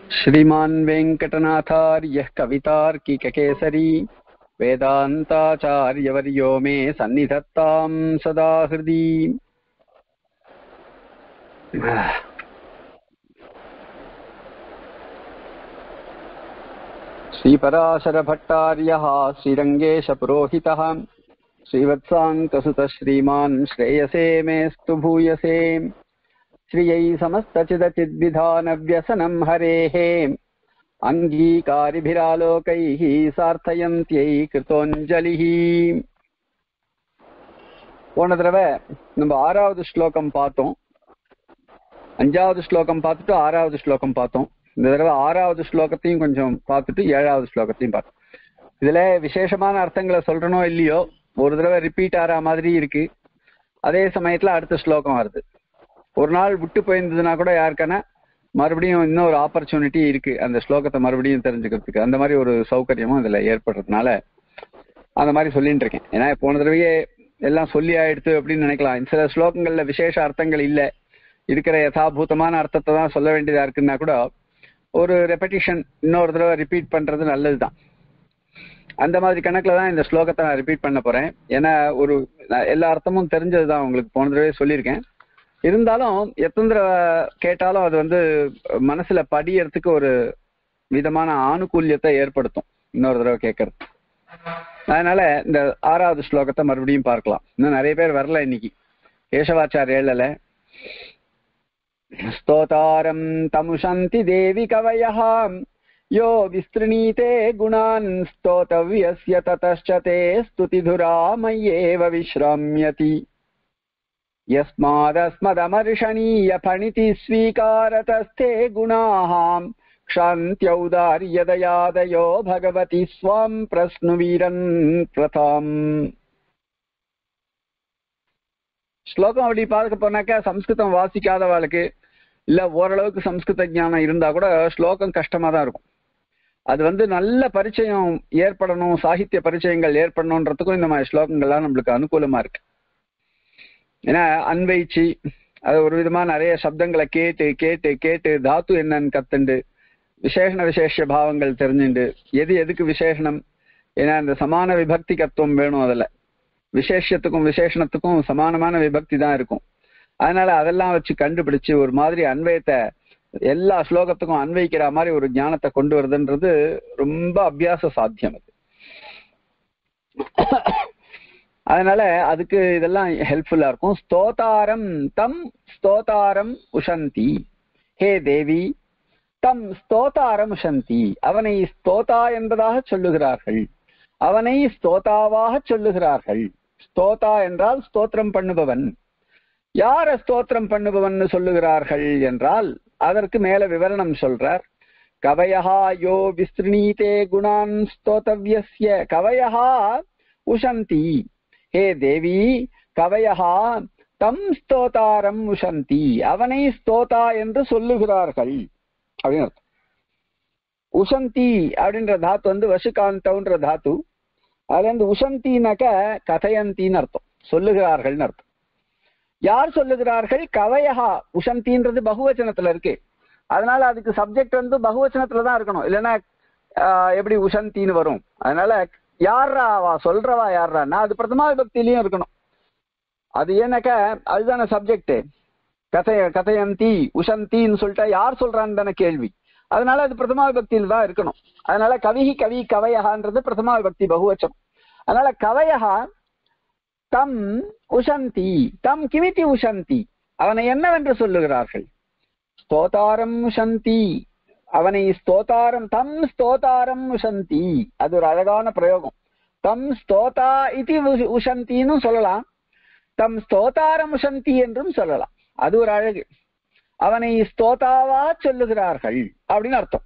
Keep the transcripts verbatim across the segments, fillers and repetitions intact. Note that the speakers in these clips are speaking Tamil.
श्रीमान् वेङ्कटनाथार्यः कवितार्किककेसरी वेदान्ताचार्यवर्यो मे सन्निधत्तां सदा हृदि। श्रीपराशरभट्टार्यः श्रीरङ्गेशपुरोहितः श्रीवत्साङ्कसुतः श्रीमान् श्रेयसे मेस्तु भूयसे। श्रियै समस्तचिदचिद्विधानव्यसनं हरेः अङ्गीकारिभिरालोकैः सार्थयन्त्यै कृतोञ्जलिः। போன தடவை நம்ம ஆறாவது ஸ்லோகம் பார்த்தோம், அஞ்சாவது ஸ்லோகம் பார்த்துட்டு ஆறாவது ஸ்லோகம் பார்த்தோம். இந்த தடவை ஆறாவது ஸ்லோகத்தையும் கொஞ்சம் பார்த்துட்டு ஏழாவது ஸ்லோகத்தையும் பார்த்தோம். இதுல விசேஷமான அர்த்தங்களை சொல்றனோ இல்லையோ, ஒரு தடவை ரிப்பீட் ஆகிற மாதிரி இருக்கு. அதே சமயத்துல அடுத்த ஸ்லோகம் வருது. ஒரு நாள் விட்டு போயிருந்ததுன்னா கூட யாருக்கான மறுபடியும் இன்னொரு ஆப்பர்ச்சுனிட்டி இருக்கு அந்த ஸ்லோகத்தை மறுபடியும் தெரிஞ்சுக்கிறதுக்கு. அந்த மாதிரி ஒரு சௌகரியமும் இதுல ஏற்படுறதுனால அந்த மாதிரி சொல்லிட்டு இருக்கேன். ஏன்னா போன தடவையே எல்லாம் சொல்லி ஆயிடுத்து அப்படின்னு நினைக்கலாம். சில ஸ்லோகங்கள்ல விசேஷ அர்த்தங்கள் இல்லை, இருக்கிற யதாபூதமான அர்த்தத்தை தான் சொல்ல வேண்டியதா இருக்குன்னா கூட ஒரு ரெப்படிஷன், இன்னொரு தடவை ரிப்பீட் பண்றது நல்லதுதான். அந்த மாதிரி கணக்குல தான் இந்த ஸ்லோகத்தை நான் ரிப்பீட் பண்ண போறேன். ஏன்னா ஒரு எல்லா அர்த்தமும் தெரிஞ்சதுதான், உங்களுக்கு போன தடவை சொல்லியிருக்கேன். இருந்தாலும் எத்தனை கேட்டாலும் அது வந்து மனசுல படியறதுக்கு ஒரு விதமான ஆணுகூல்யத்தை ஏற்படுத்தும் இன்னொரு தடவை கேட்கறது. அதனால இந்த ஆறாவது ஸ்லோகத்தை மறுபடியும் பார்க்கலாம். இன்னும் நிறைய பேர் வரல இன்னைக்கு. கேசவாச்சாரிய ஏழல ஸ்தோதாரம் தமுஷந்தி தேவி கவயஹ யோ விஸ்த்ருணீதே குணான் ஸ்தோதவ்யஸ்ய ததஷ்சதே ஸ்துதிதுரா மய்யேவ விஸ்ராம்யதி यस्मादस्मदमर्षणीय फणिति स्वीकारतस्ते गुणाः क्षान्त्यौदार्यदयादयो भगवति स्वां प्रश्नुवीरन् प्रथाम्. ஸ்லோகம் அப்படி பார்க்க போனாக்கா சம்ஸ்கிருதம் வாசிக்காதவாளுக்கு இல்ல ஓரளவுக்கு சம்ஸ்கிருத ஞானம் இருந்தா கூட ஸ்லோகம் கஷ்டமா தான் இருக்கும். அது வந்து நல்ல பரிச்சயம் ஏற்படணும், சாகித்ய பரிச்சயங்கள் ஏற்படணுன்றதுக்கும் இந்த மாதிரி ஸ்லோகங்கள்லாம் நம்மளுக்கு அனுகூலமா இருக்கு. ஏன்னா அன்வைச்சு அது ஒரு விதமா நிறைய சப்தங்களை கேட்டு கேட்டு கேட்டு தாத்து என்னன்னு கத்துண்டு விசேஷண விசேஷ பாவங்கள் தெரிஞ்சுண்டு எது எதுக்கு விசேஷணம், ஏன்னா இந்த சமான விபக்தி கத்துவம் வேணும். அதுல விசேஷத்துக்கும் விசேஷணத்துக்கும் சமானமான விபக்தி தான் இருக்கும். அதனால அதெல்லாம் வச்சு கண்டுபிடிச்சு ஒரு மாதிரி அன்வயத்தை எல்லா ஸ்லோகத்துக்கும் அன்வைக்கிற மாதிரி ஒரு ஞானத்தை கொண்டு வருதுன்றது ரொம்ப அபியாச சாத்தியம். அது அதனால அதுக்கு இதெல்லாம் ஹெல்ப்ஃபுல்லா இருக்கும். ஸ்தோதாரம் தம் ஸ்தோதாரம் உஷந்தி, ஹே தேவி தம் ஸ்தோதாரம் உஷந்தி, அவனை ஸ்தோதா என்பதாக சொல்லுகிறார்கள், அவனை ஸ்தோதாவாக சொல்லுகிறார்கள். ஸ்தோதா என்றால் ஸ்தோத்திரம் பண்ணுபவன். யார ஸ்தோத்திரம் பண்ணுபவன் சொல்லுகிறார்கள் என்றால் அதற்கு மேல விவரணம் சொல்றார். கவயஹா யோ விஸ்ருணீதே குணான் ஸ்தோதவ்யஸ்ய கவயஹா உஷந்தி, ஹே தேவி கவயஹா தம் ஸ்தோதாரம் உஷந்தி, அவனை ஸ்தோதா என்று சொல்லுகிறார்கள் அப்படின்னு அர்த்தம். உஷந்தி அப்படின்ற தாத்து வந்து வசுகாந்தன்ற தாத்து. அதுல இருந்து உஷந்தினாக்க கதையந்தின்னு அர்த்தம், சொல்லுகிறார்கள் அர்த்தம். யார் சொல்லுகிறார்கள்? கவயஹா. உஷந்தின்றது பகுவச்சனத்துல இருக்கு, அதனால அதுக்கு சப்ஜெக்ட் வந்து பகுவச்சனத்துலதான் இருக்கணும், இல்லைன்னா எப்படி உஷந்தின்னு வரும். அதனால யார்ராவா சொல்றவா யார்ரான்னா அது பிரதமா விபக்தியிலையும் இருக்கணும். அது ஏன்னாக்க அதுதானே சப்ஜெக்ட். கதைய கதையந்தி உஷந்தின்னு சொல்லிட்டா யார் சொல்றான்னு தானே கேள்வி. அதனால அது பிரதமா விபக்தியில தான் இருக்கணும். அதனால கவிஹி கவி கவயஹான்றது பிரதமா விபக்தி பகுவச்சனம். அதனால கவயஹா தம் உஷந்தி, தம் கிமிதி உஷந்தி, அவனை என்னவென்று சொல்லுகிறார்கள்? ஸ்தோதாரம் உஷந்தி, அவனை ஸ்தோதாரம் தம் ஸ்தோதாரம் உஷந்தி. அது ஒரு அழகான பிரயோகம். தம் ஸ்தோதா இது உஷந்தின்னு சொல்லலாம், தம் ஸ்தோதாரம் உஷந்தி என்றும் சொல்லலாம். அது ஒரு அழகு. அவனை ஸ்தோதாவா சொல்லுகிறார்கள் அப்படின்னு அர்த்தம்.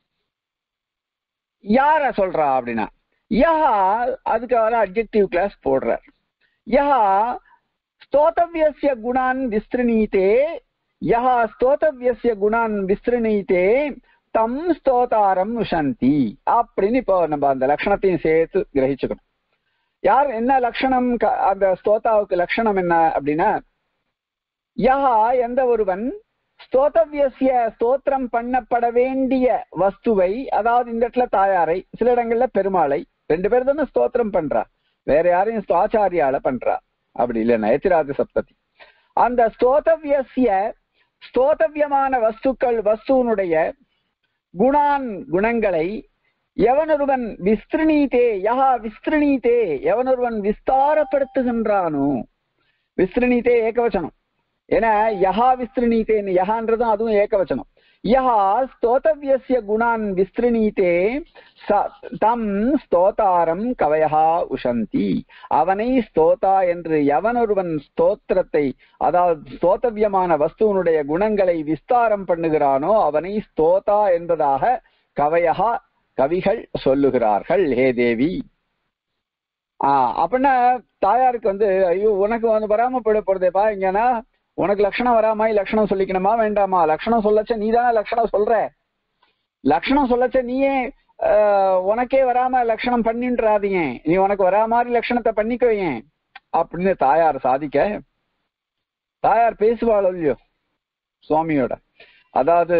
யார சொல்றா அப்படின்னா யஹா, அதுக்கு அவர அட்ஜெக்டிவ் கிளாஸ் போடுறார். யஹா ஸ்தோதவ்யஸ்ய குணான் விஸ்ருணீதே, யஹா ஸ்தோதவ்யஸ்ய குணான் விஸ்ருணீதே தம் ஸ்தோதாரம் உஷந்தி அப்படின்னு இப்போ நம்ம அந்த லட்சணத்தையும் சேர்த்து கிரகிச்சுக்கணும். யார் என்ன லட்சணம்? அந்த ஸ்தோதாவுக்கு லட்சணம் என்ன அப்படின்னா யஹா எந்த ஒருவன் ஸ்தோதவ்யஸ்ய ஸ்தோத்திரம் பண்ணப்பட வேண்டிய வஸ்துவை, அதாவது இந்த இடத்துல தாயாரை, சில இடங்கள்ல பெருமாளை, ரெண்டு பேர் தானே ஸ்தோத்திரம் பண்றா, வேற யாரையும் ஆச்சாரியால பண்றா, அப்படி இல்லைன்னா எத்திராஜ சப்ததி. அந்த ஸ்தோதவ்யஸ்ய ஸ்தோதவ்யமான வஸ்துக்கள் வஸ்துவனுடைய குணான் குணங்களை எவனொருவன் விஸ்திருணீதே யஹா விஸ்திருணீதே எவனொருவன் விஸ்தாரப்படுத்துகின்றானோ, விஸ்திருணீதே ஏகவச்சனம், ஏன்னா யஹா விஸ்திருணீதேன்னு யஹான்றதும் அதுவும் ஏகவச்சனம். யஹா ஸ்தோதவ்யஸ்ய குணான் விஸ்திருணீதே தம் ஸ்தோதாரம் கவயஹா உஷந்தி, அவனை ஸ்தோதா என்று எவனொருவன் ஸ்தோத்திரத்தை, அதாவது ஸ்தோதவ்யமான வஸ்துவனுடைய குணங்களை விஸ்தாரம் பண்ணுகிறானோ அவனை ஸ்தோதா என்பதாக கவயஹா கவிகள் சொல்லுகிறார்கள். ஹே தேவி. ஆஹ் அப்படின்னா தாயாருக்கு வந்து ஐயோ உனக்கு வந்து வராம போயிட போறதேப்பா, இங்கன்னா உனக்கு லட்சணம் வராமா, லட்சணம் சொல்லிக்கணுமா வேண்டாமா, லட்சணம் சொல்லச்ச நீ தானே லட்சணம் சொல்ற, லட்சணம் சொல்லச்ச நீயே உனக்கே வராம லட்சணம் பண்ணின்றாதீங்க, நீ உனக்கு வரா மாதிரி லட்சணத்தை பண்ணிக்குவீங்க அப்படின்னு தாயார் சாதிக்க, தாயார் பேசுவாள் இல்லையோ சுவாமியோட, அதாவது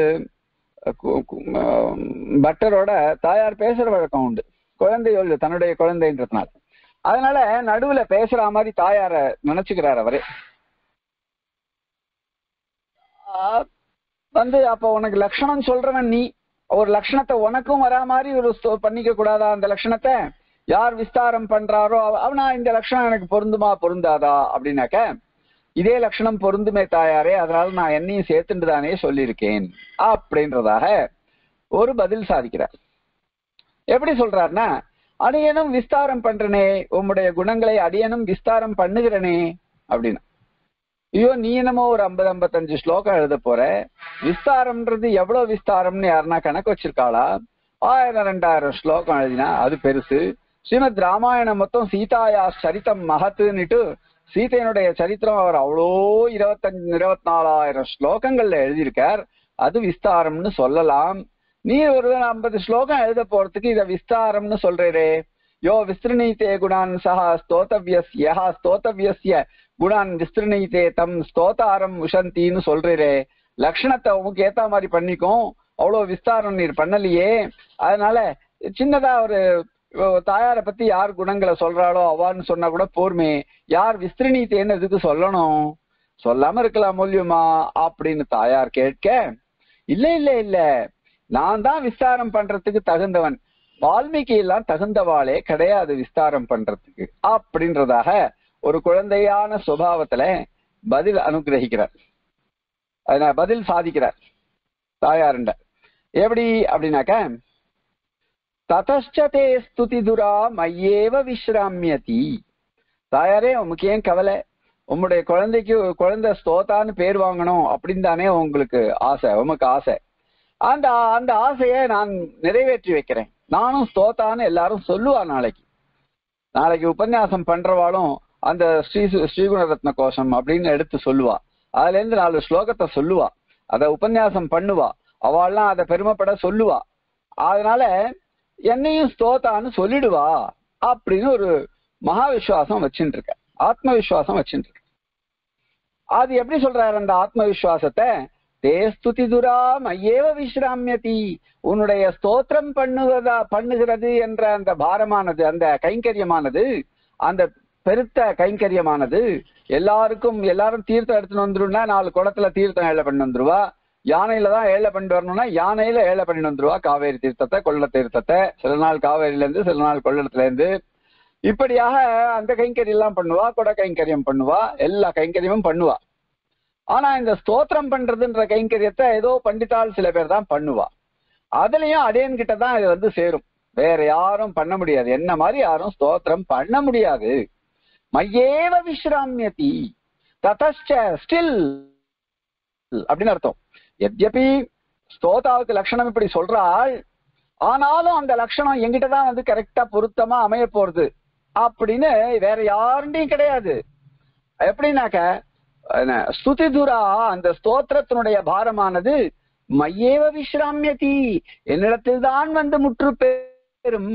பட்டரோட தாயார் பேசுற வழக்கம் உண்டு, குழந்தையோ இல்லையோ தன்னுடைய குழந்தைன்றதுனால. அதனால நடுவுல பேசுற மாதிரி தாயார நினைச்சுக்கிறார் அவரே. வந்து அப்ப உனக்கு லட்சணம் சொல்றவன் நீ, ஒரு லட்சணத்தை உனக்கும் வரா மாதிரி ஒரு பண்ணிக்க கூடாதா, அந்த லட்சணத்தை யார் விஸ்தாரம் பண்றாரோ அவனா இந்த லட்சணம் எனக்கு பொருந்துமா பொருந்தாதா அப்படின்னாக்க, இதே லட்சணம் பொருந்துமே தாயாரே, அதனால நான் என்னையும் சேர்த்துட்டு தானே சொல்லியிருக்கேன் அப்படின்றதாக ஒரு பதில் சாதிக்கிறார். எப்படி சொல்றாருன்னா, அடியனும் விஸ்தாரம் பண்றனே, உம்முடைய குணங்களை அடியனும் விஸ்தாரம் பண்ணுகிறனே அப்படின்னு. ஐயோ நீ என்னமோ ஒரு ஐம்பது ஐம்பத்தஞ்சு ஸ்லோகம் எழுத போற, விஸ்தாரம்ன்றது எவ்வளவு விஸ்தாரம்னு யாருன்னா கணக்கு வச்சிருக்காளா, ஆயிரம் ரெண்டாயிரம் ஸ்லோகம் எழுதினா அது பெருசு, ஸ்ரீமத் ராமாயணம் மொத்தம் சீதாயா சரித்தம் மகத்துன்னுட்டு சீதையனுடைய சரித்திரம் அவர் அவ்வளோ இருபத்தஞ்சு இருபத்தி நாலாயிரம் ஸ்லோகங்கள்ல எழுதியிருக்கார், அது விஸ்தாரம்னு சொல்லலாம். நீ ஒரு ஐம்பது ஸ்லோகம் எழுத போறதுக்கு இத விஸ்தாரம்னு சொல்றே, யோ விஸ்திருணீதே குணான் சஹா ஸ்தோதவ்யஸ்ய யஹா ஸ்தோதவ்யஸ்ய குணான் விஸ்திருணீதே தம் ஸ்தோதாரம் உஷந்தின்னு சொல்றே, லட்சணத்தை உனக்கு ஏத்த மாதிரி பண்ணிக்கும், அவ்வளவு விஸ்தாரம் நீர் பண்ணலையே, அதனால சின்னதா ஒரு தாயாரை பத்தி யார் குணங்களை சொல்றாளோ அவான்னு சொன்னா கூட போர்மே, யார் விஸ்திருணீதேன்னு எதுக்கு சொல்லணும், சொல்லாம இருக்கலாம் மூலியமா அப்படின்னு தாயார் கேட்க, இல்ல இல்ல இல்ல நான் தான் விஸ்தாரம் பண்றதுக்கு தகுந்தவன், வால்மீகி எல்லாம் தகுந்தவாளே கிடையாது விஸ்தாரம் பண்றதுக்கு அப்படின்றதாக ஒரு குழந்தையான சுபாவத்துல பதில் அனுகிரகிக்கிறார், அதனால பதில் சாதிக்கிறார் தாயாருண்ட. எப்படி அப்படின்னாக்க, ததச்சதே ஸ்துதி துரா மையேவ விஸ்ராமியதி, தாயாரே உமக்கு ஏன் கவலை, உம்முடைய குழந்தைக்கு குழந்தை ஸ்தோதான்னு பேர் வாங்கணும் அப்படின்னு தானே உங்களுக்கு ஆசை, உமக்கு ஆசை, அந்த அந்த ஆசையை நான் நிறைவேற்றி வைக்கிறேன், நானும் ஸ்தோதான்னு எல்லாரும் சொல்லுவா, நாளைக்கு நாளைக்கு உபன்யாசம் பண்றவாளும் அந்த ஸ்ரீ ஸ்ரீகுணரத்ன கோஷம் அப்படின்னு எடுத்து சொல்லுவா, அதுல இருந்து நாலு ஸ்லோகத்தை சொல்லுவா, அத உபன்யாசம் பண்ணுவா, அவள்லாம் அதை பெருமைப்பட சொல்லுவா, அதனால என்னையும் ஸ்தோதான்னு சொல்லிடுவா அப்படின்னு ஒரு மகா விசுவாசம் வச்சுட்டு இருக்க, ஆத்ம விசுவாசம் வச்சுட்டு இருக்க. அது எப்படி சொல்றாரு அந்த ஆத்ம விசுவாசத்தை, தே ஸ்துதி துரா மையேவ விஸ்ராமியதி, உன்னுடைய ஸ்தோத்திரம் பண்ணுவதா பண்ணுகிறது என்ற அந்த பாரமானது, அந்த கைங்கரியமானது, அந்த பெருத்த கைங்கரியமானது எல்லாருக்கும், எல்லாரும் தீர்த்தம் எடுத்துன்னு வந்துருன்னா நாலு குளத்துல தீர்த்தம் ஏழை பண்ணி வந்துருவா, யானையில தான் ஏழை பண்ணிட்டு வரணும்னா யானையில ஏழை பண்ணிட்டு வந்துருவா, காவேரி தீர்த்தத்தை கொள்ள தீர்த்தத்தை, சில நாள் காவேரியில இருந்து சில நாள் கொள்ளத்துல இருந்து, இப்படியாக அந்த கைங்கரியம் எல்லாம் பண்ணுவா, கொடை கைங்கரியம் பண்ணுவா, எல்லா கைங்கரியமும் பண்ணுவா. ஆனா இந்த ஸ்தோத்திரம் பண்றதுன்ற கைங்கரியத்தை ஏதோ பண்டித்தால் சில பேர் தான் பண்ணுவா, அதுலயும் அடியன் கிட்ட தான் இது வந்து சேரும், வேற யாரும் பண்ண முடியாது, என்ன மாதிரி யாரும் ஸ்தோத்திரம் பண்ண முடியாது. மையேவ விஸ்ராமியதி ததச்ச ஸ்டில் அப்படின்னு அர்த்தம். எத்யபி ஸ்தோதாவுக்கு லட்சணம் இப்படி சொல்றாள், ஆனாலும் அந்த லட்சணம் எங்கிட்டதான் வந்து கரெக்டா பொருத்தமா அமைய போறது அப்படின்னு வேற யாருண்டையும் கிடையாது. எப்படின்னாக்க ஸ்துதிதுரா அந்த ஸ்தோத்திரத்தினுடைய பாரமானது மையேவ விஸ்ராமியதி என்னிடத்தில் தான் வந்து முற்று பெறும்.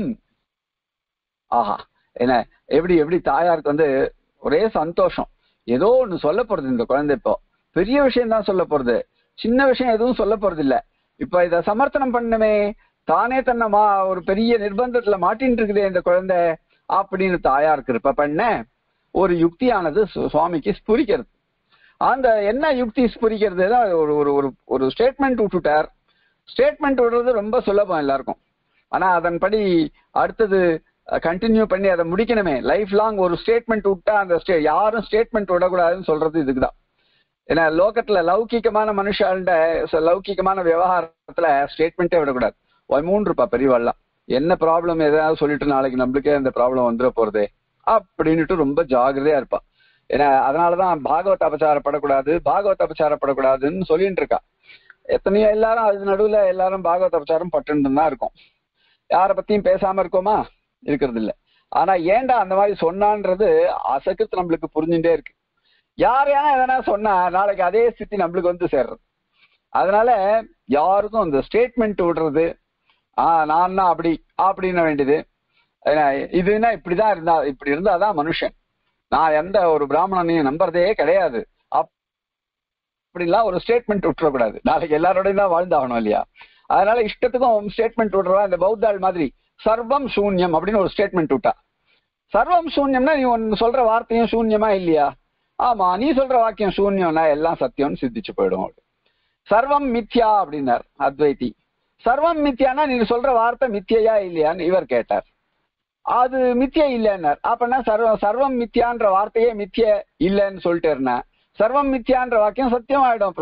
ஆஹா, என்ன எப்படி எப்படி தாயாருக்கு வந்து ஒரே சந்தோஷம், ஏதோ ஒண்ணு சொல்ல போறது இந்த குழந்தை, இப்போ பெரிய விஷயம் தான் சொல்ல போறது, சின்ன விஷயம் எதுவும் சொல்ல போறது இல்ல. இப்ப இத சமர்த்தனம் பண்ணுமே, தானே தன்னை மா ஒரு பெரிய நிர்பந்தத்துல மாட்டின்னு இருக்குதே இந்த குழந்தை அப்படின்னு தாயாருக்கு இருப்ப பண்ண ஒரு யுக்தியானது சுவாமிக்கு ஸ்புரிக்கிறது. அந்த என்ன யுக்தி ஸ்புரிக்கிறது தான் ஒரு ஒரு ஒரு ஸ்டேட்மெண்ட் விட்டுட்டார். ஸ்டேட்மெண்ட் விடுறது ரொம்ப சுலபம் எல்லாருக்கும். ஆனா அதன்படி அடுத்தது கண்டினியூ பண்ணி அதை முடிக்கணுமே. லைஃப் லாங் ஒரு ஸ்டேட்மெண்ட் விட்டா அந்த ஸ்டே யாரும் ஸ்டேட்மெண்ட் விடக்கூடாதுன்னு சொல்றது இதுக்குதான். ஏன்னா லோகத்துல லௌகிகமான மனுஷாண்ட லௌகிகமான விவகாரத்துல ஸ்டேட்மெண்ட்டே விடக்கூடாது. மூன்று இருப்பா பெரியவாள்லாம், என்ன ப்ராப்ளம் எதாவது சொல்லிட்டு நாளைக்கு நம்மளுக்கே அந்த ப்ராப்ளம் வந்துட போறதே அப்படின்னுட்டு ரொம்ப ஜாகிரதையா இருப்பா. ஏன்னா அதனாலதான் பாகவத் அபச்சாரப்படக்கூடாது பாகவத் அபச்சாரப்படக்கூடாதுன்னு சொல்லிட்டு இருக்கா. எத்தனையோ எல்லாரும் அது நடுவுல எல்லாரும் பாகவத் அபச்சாரம் பட்டுன்னு தான் இருக்கும். யார பத்தியும் பேசாம இருக்கோமா? இருக்கிறது இல்ல. ஆனா ஏன்டா அந்த மாதிரி சொன்னான்றது அசக்குத்து நம்மளுக்கு புரிஞ்சுட்டே இருக்கு. யார் யாரா எதனா சொன்னா நாளைக்கு அதே ஸ்திதி நம்மளுக்கு வந்து சேர்றது. அதனால யாருக்கும் அந்த ஸ்டேட்மெண்ட் விடுறது ஆஹ் நான் தான் அப்படி அப்படின்னு வேண்டியது. இதுன்னா இப்படிதான் இருந்தா இப்படி இருந்தாதான் மனுஷன், நான் எந்த ஒரு பிராமணனையும் நம்புறதே கிடையாது அப்படின்லாம் ஒரு ஸ்டேட்மெண்ட் விட்டுறக்கூடாது. நாளைக்கு எல்லாரோடையும் தான் வாழ்ந்தாகணும் இல்லையா? அதனால இஷ்டத்துக்கும் ஸ்டேட்மெண்ட் விடுறா. இந்த பௌத்தாள் மாதிரி சர்வம் சூன்யம் அப்படின்னு ஒரு ஸ்டேட்மெண்ட் விட்டா. சர்வம் சூன்யம்னா நீ ஒன்னு சொல்ற வார்த்தையும் சூன்யமா இல்லையா? ஆமா, நீ சொல்ற வாக்கியம் சூன்யம்னா எல்லாம் சத்தியம்னு சித்திச்சு போயிடும். சர்வம் மித்யா அப்படின்னார் அத்வைதி. சர்வம் மித்யானா நீ சொல்ற வார்த்தை மித்தியா இல்லையான்னு இவர் கேட்டார். அது மித்திய இல்லைன்னார். அப்பனா சர்வ சர்வம் மித்யான்ற வார்த்தையே மித்திய இல்லைன்னு சொல்லிட்டேன்னா சர்வம் மித்யான்ற வாக்கியம் சத்தியம் ஆயிடும்.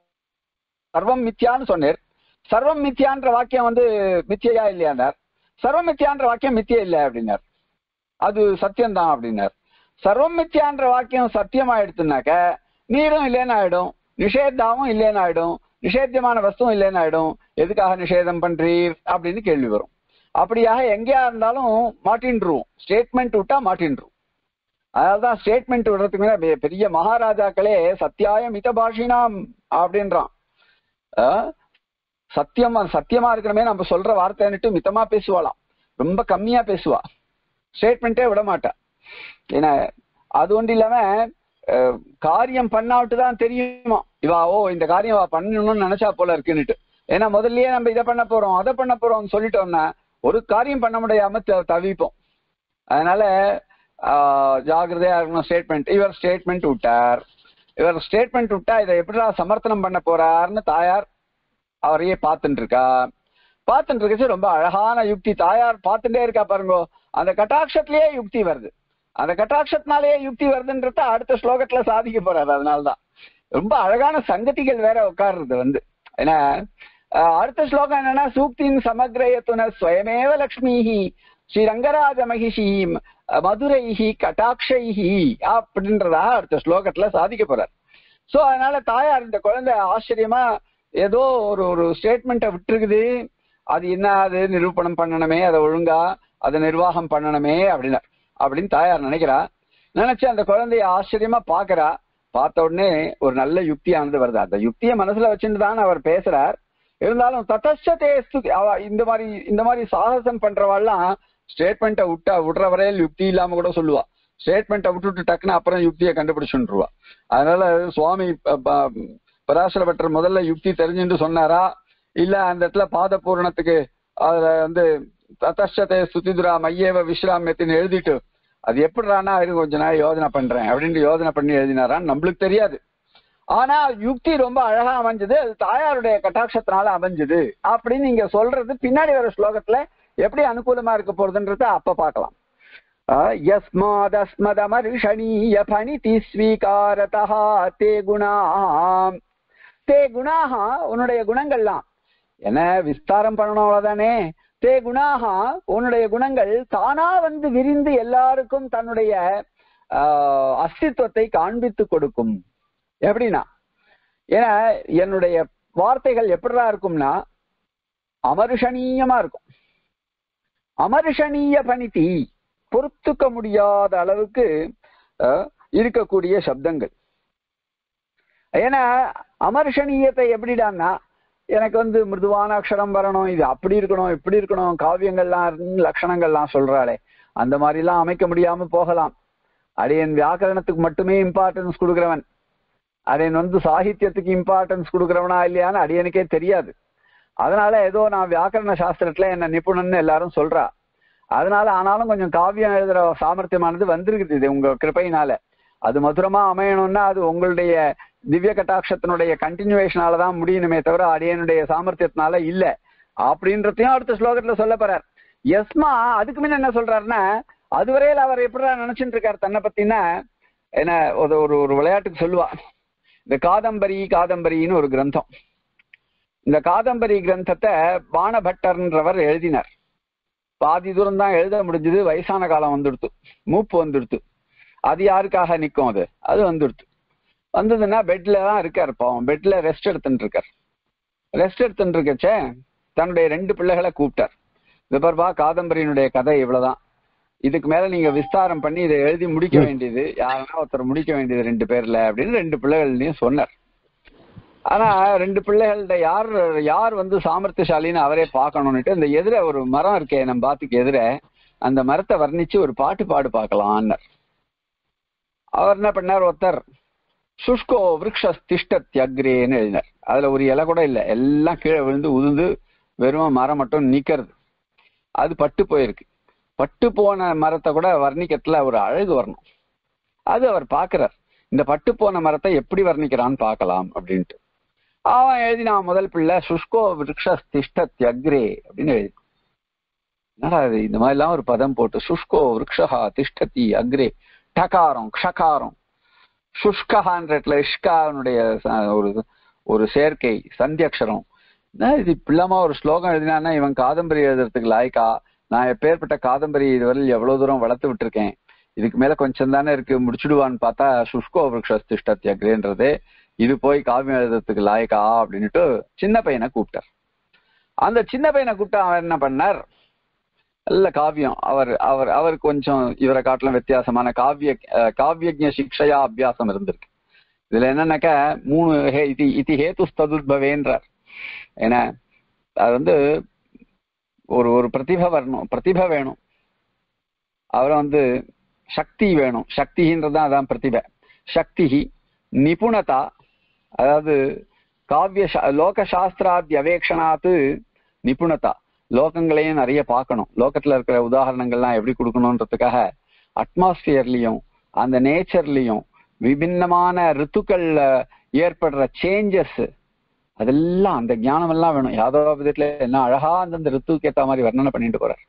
சர்வம் மித்யான்னு சொன்னேர். சர்வம் மித்யான்ற வாக்கியம் வந்து மித்தியா இல்லையானார். சர்வம் மித்யான்ற வாக்கியம் மித்திய இல்லை அப்படின்னார். அது சத்தியம்தான் அப்படின்னார். சர்வம் மித்யான்ற வாக்கியம் சத்தியம் ஆயிடுச்சுனாக்க நீரும் இல்லைன்னு ஆயிடும், நிஷேதாவும் இல்லைன்னு ஆயிடும், நிஷேத்தியமான வஸ்துவும் இல்லைன்னு ஆயிடும். எதுக்காக நிஷேதம் பண்றீர் அப்படின்னு கேள்வி வரும். அப்படியாக எங்கேயா இருந்தாலும் மாட்டின்றுவோம். ஸ்டேட்மெண்ட் விட்டா மாட்டின்றுவோம். அதனால்தான் ஸ்டேட்மெண்ட் விடுறதுக்கு பெரிய மகாராஜாக்களே சத்தியாய மிதபாஷினாம் அப்படின்றான். சத்தியமா சத்தியமா இருக்கணுமே நம்ம சொல்ற வார்த்தைன்னுட்டு மிதமா பேசுவாளாம், ரொம்ப கம்மியா பேசுவா, ஸ்டேட்மெண்ட்டே விட மாட்டா. ஏன்னா அது ஒன்று இல்லாம காரியம் பண்ணாவிட்டு தான் தெரியுமா இவா ஓ இந்த காரியம் பண்ணணும்னு நினைச்சா போல இருக்குன்னுட்டு. ஏன்னா முதல்லயே நம்ம இதை பண்ண போறோம் அதை பண்ண போறோம்னு சொல்லிட்டோம்னா ஒரு காரியம் பண்ண முடியாம தவிப்போம். அதனால ஆஹ் ஜாகிரதையா இருக்கணும். ஸ்டேட்மெண்ட் இவர் ஸ்டேட்மெண்ட் விட்டார். இவர் ஸ்டேட்மெண்ட் விட்டா இதை எப்படிதான் சமர்த்தனம் பண்ண போறாருன்னு தாயார் அவரையே பார்த்துட்டு இருக்கா. பார்த்துட்டு இருக்கச்சு ரொம்ப அழகான யுக்தி தாயார் பார்த்துட்டே இருக்கா பாருங்க. அந்த கட்டாட்சத்திலேயே யுக்தி வருது. அந்த கட்டாட்சத்தினாலேயே யுக்தி வருதுன்றத அடுத்த ஸ்லோகத்துல சாதிக்க போறாரு. அதனால்தான் ரொம்ப அழகான சங்கதிகள் வேற உட்காருறது வந்து. ஏன்னா அடுத்த ஸ்லோகம் என்னன்னா சூக்தின் சமக்ரயத்துன ஸ்வயமேவ லக்ஷ்மிஹி ஸ்ரீ ரங்கராஜ மகிஷி மதுரைஹி கட்டாட்சைஹி அப்படின்றதா அடுத்த ஸ்லோகத்துல சாதிக்க போறார். சோ அதனால தாயார் இந்த குழந்தை ஆச்சரியமா ஏதோ ஒரு ஒரு ஸ்டேட்மெண்ட்டை விட்டுருக்குது, அது என்ன அது நிரூபணம் பண்ணணுமே, அதை ஒழுங்கா அதை நிர்வாகம் பண்ணணுமே அப்படின்னா அப்படின்னு தாயார் நினைக்கிறா. நினைச்சு அந்த குழந்தைய ஆச்சரியமா பாக்குறா. பார்த்த உடனே ஒரு நல்ல யுக்தியானது வருது. அந்த யுக்தியை மனசுல வச்சுட்டு தான் அவர் பேசுறார். இருந்தாலும் தத்தே இந்த மாதிரி இந்த மாதிரி சாகசம் பண்றவாள்லாம் ஸ்டேட்மெண்ட்டை விட்டா விடுற வரையில் யுக்தி இல்லாம கூட சொல்லுவா. ஸ்டேட்மெண்ட்டை விட்டுட்டு டக்குன்னு அப்புறம் யுக்தியை கண்டுபிடிச்சுருவா. அதனால சுவாமி பராசர பட்டர் முதல்ல யுக்தி தெரிஞ்சுட்டு சொன்னாரா இல்ல அந்த இடத்துல பாத பூரணத்துக்கு அதுல வந்து தத்தே ஸ்துதிதுரா மையேவ விஸ்ராமியத்தின்னு எழுதிட்டு அது எப்படிறானா அது கொஞ்ச நாள் யோஜனை பண்றேன் அப்படின்ட்டு யோஜனை பண்ணி எழுதினாரான்னு நம்மளுக்கு தெரியாது. ஆனா யுக்தி ரொம்ப அழகா அமைஞ்சது, அது தாயாருடைய கட்டாட்சத்தினால அமைஞ்சது அப்படின்னு நீங்க சொல்றது பின்னாடி வர ஸ்லோகத்துல எப்படி அனுகூலமா இருக்க போறதுன்றத அப்ப பார்க்கலாம். யஸ்மாதஸ்மதமர்ஷணீய பணிதி ஸ்வீகாரதா தே குணாஹ தே குணாஹ உன்னுடைய குணங்கள்லாம் என்ன விஸ்தாரம் பண்ணணும் அவ்வளவுதானே. தே குணாக உன்னுடைய குணங்கள் தானா வந்து விரிந்து எல்லாருக்கும் தன்னுடைய ஆஹ் அஸ்தித்வத்தை காண்பித்து கொடுக்கும். எப்படின்னா ஏன்னா என்னுடைய வார்த்தைகள் எப்படிதான் இருக்கும்னா அமருஷணீயமா இருக்கும். அமருஷணீய பணிதி பொறுத்துக்க முடியாத அளவுக்கு இருக்கக்கூடிய சப்தங்கள். ஏன்னா அமர்ஷணீயத்தை எப்படிடான்னா எனக்கு வந்து மிருதுவான அக்ஷரம் வரணும், இது அப்படி இருக்கணும் இப்படி இருக்கணும், காவியங்கள்லாம் லட்சணங்கள்லாம் சொல்றாளே அந்த மாதிரி எல்லாம் அமைக்க முடியாம போகலாம். அடியன் வியாக்கரணத்துக்கு மட்டுமே இம்பார்ட்டன்ஸ் கொடுக்குறவன். அடியன் வந்து சாகித்யத்துக்கு இம்பார்ட்டன்ஸ் கொடுக்குறவனா இல்லையான்னு அடியனுக்கே தெரியாது. அதனால ஏதோ நான் வியாக்கரண சாஸ்திரத்துல என்ன நிபுணன்னு எல்லாரும் சொல்றா. அதனால ஆனாலும் கொஞ்சம் காவியம் எழுதுற சாமர்த்தியமானது வந்திருக்குது இது உங்க கிருபையினால. அது மதுரமா அமையணும்னா அது உங்களுடைய திவ்ய கட்டாட்சத்தினுடைய கண்டினியூவேஷனாலதான் முடியணுமே தவிர அடியனுடைய சாமர்த்தியத்தினால இல்ல அப்படின்றதையும் அடுத்த ஸ்லோகத்துல சொல்ல போறார். யஸ்மா அதுக்கு முன்ன என்ன சொல்றாருன்னா, அதுவரையில் அவர் எப்படிடா நினைச்சுட்டு இருக்காரு தன்னை பத்தினா, என்ன ஒரு ஒரு விளையாட்டுக்கு சொல்லுவா, இந்த காதம்பரி காதம்பரின்னு ஒரு கிரந்தம். இந்த காதம்பரி கிரந்தத்தை பாணபட்டர்ன்றவர் எழுதினார். பாதி தூரம் தான் எழுத முடிஞ்சது, வயசான காலம் வந்துடுத்து, மூப்பு வந்துடுத்து. அது யாருக்காக நிற்கும், அது அது வந்துடுத்து. வந்ததுன்னா பெட்ல தான் இருக்கார், பாவம் பெட்ல ரெஸ்ட் எடுத்துட்டு இருக்கார். ரெஸ்ட் எடுத்துட்டு இருக்கச்சே தன்னுடைய ரெண்டு பிள்ளைகளை கூப்பிட்டார். விபர்பா காதம்பரியினுடைய கதை இவ்வளவுதான், இதுக்கு மேல நீங்க விஸ்தாரம் பண்ணி இதை எழுதி முடிக்க வேண்டியது யாருன்னா ஒருத்தர் முடிக்க வேண்டியது ரெண்டு பேர்ல அப்படின்னு ரெண்டு பிள்ளைகள்லையும் சொன்னார். ஆனா ரெண்டு பிள்ளைகள்ட யார் யார் வந்து சாமர்த்தியசாலின்னு அவரே பார்க்கணும்னுட்டு இந்த எதிர ஒரு மரம் இருக்கே நம்ம பாத்துக்கு எதிர, அந்த மரத்தை வர்ணிச்சு ஒரு பாட்டு பாடு பார்க்கலான்னார். அவர் என்ன பண்ணார், ஒருத்தர் சுஷ்கோ விருக்ஷ திஷ்டத்யக்ரேன்னு எழுதினார். அதுல ஒரு இலை கூட இல்லை, எல்லாம் கீழே விழுந்து உதிர்ந்து வெறும் மரம் மட்டும் நிக்கிறது. அது பட்டு போயிருக்கு. பட்டு போன மரத்தை கூட வர்ணிக்கத்துல ஒரு அழகு வரணும். அது அவர் பாக்குறார், இந்த பட்டு போன மரத்தை எப்படி வர்ணிக்கிறான்னு பார்க்கலாம் அப்படின்ட்டு. அவன் எழுதினான் முதல் பிள்ளை சுஷ்கோ விருக்ஷ திஷ்டத்யக்ரே அப்படின்னு எழுதி. என்னடா இது இந்த மாதிரி எல்லாம் ஒரு பதம் போட்டு சுஷ்கோ விருக்ஷா திஷ்டதி அக்ரே, டகாரம் க்ஷகாரம், சுஷ்கஹான்றதுல இஷ்கானுடைய ஒரு ஒரு சேர்க்கை சந்தியக்ஷரம். இது பிள்ளமா ஒரு ஸ்லோகம் எழுதினான்னா இவன் காதம்பரி எழுதுறதுக்கு லாய்க்கா? நான் எப்பேற்பட்ட காதம்பரி இதுவரையில் எவ்வளவு தூரம் வளர்த்து விட்டுருக்கேன், இதுக்கு மேல கொஞ்சம் தானே இருக்கு, முடிச்சுடுவான்னு பார்த்தா சுஷ்கோ விருக்ஷ திஷ்டத்யக்ரேன்றது இது போய் காவியம் எழுதுறதுக்கு லாயக்கா அப்படின்னுட்டு சின்ன பையனை கூப்பிட்டார். அந்த சின்ன பையனை கூப்பிட்டா அவர் என்ன பண்ணார், நல்ல காவியம், அவர் அவர் அவர் கொஞ்சம் இவரை காட்டிலும் வித்தியாசமான காவிய காவியஜ சிக்ஷையா அபியாசம் இருந்திருக்கு. இதுல என்னன்னாக்கா மூணு ஹே இது இது ஹேதுஸ்ததுத்பவேன்றார். ஏன்னா அது வந்து ஒரு ஒரு பிரதிபை வரணும், பிரதிபை வேணும், அவரை வந்து சக்தி வேணும், சக்தின்றதான் அதான் பிரதிபை. சக்தி நிபுணதா, அதாவது காவிய லோக சாஸ்திராத்ய அவேக்ஷனாத்து நிபுணதா, லோகங்களையும் நிறைய பார்க்கணும், லோகத்துல இருக்கிற உதாரணங்கள்லாம் எப்படி கொடுக்கணுன்றதுக்காக அட்மாஸ்பியர்லயும் அந்த நேச்சர்லயும் விபின்னமான ரித்துக்கள்ல ஏற்படுற சேஞ்சஸ் அதெல்லாம் அந்த ஞானம் எல்லாம் வேணும். யாதவ விதத்துல என்ன அழகா அந்தந்த ரித்துக்கு ஏற்ற மாதிரி வர்ணனை பண்ணிட்டு போறார்.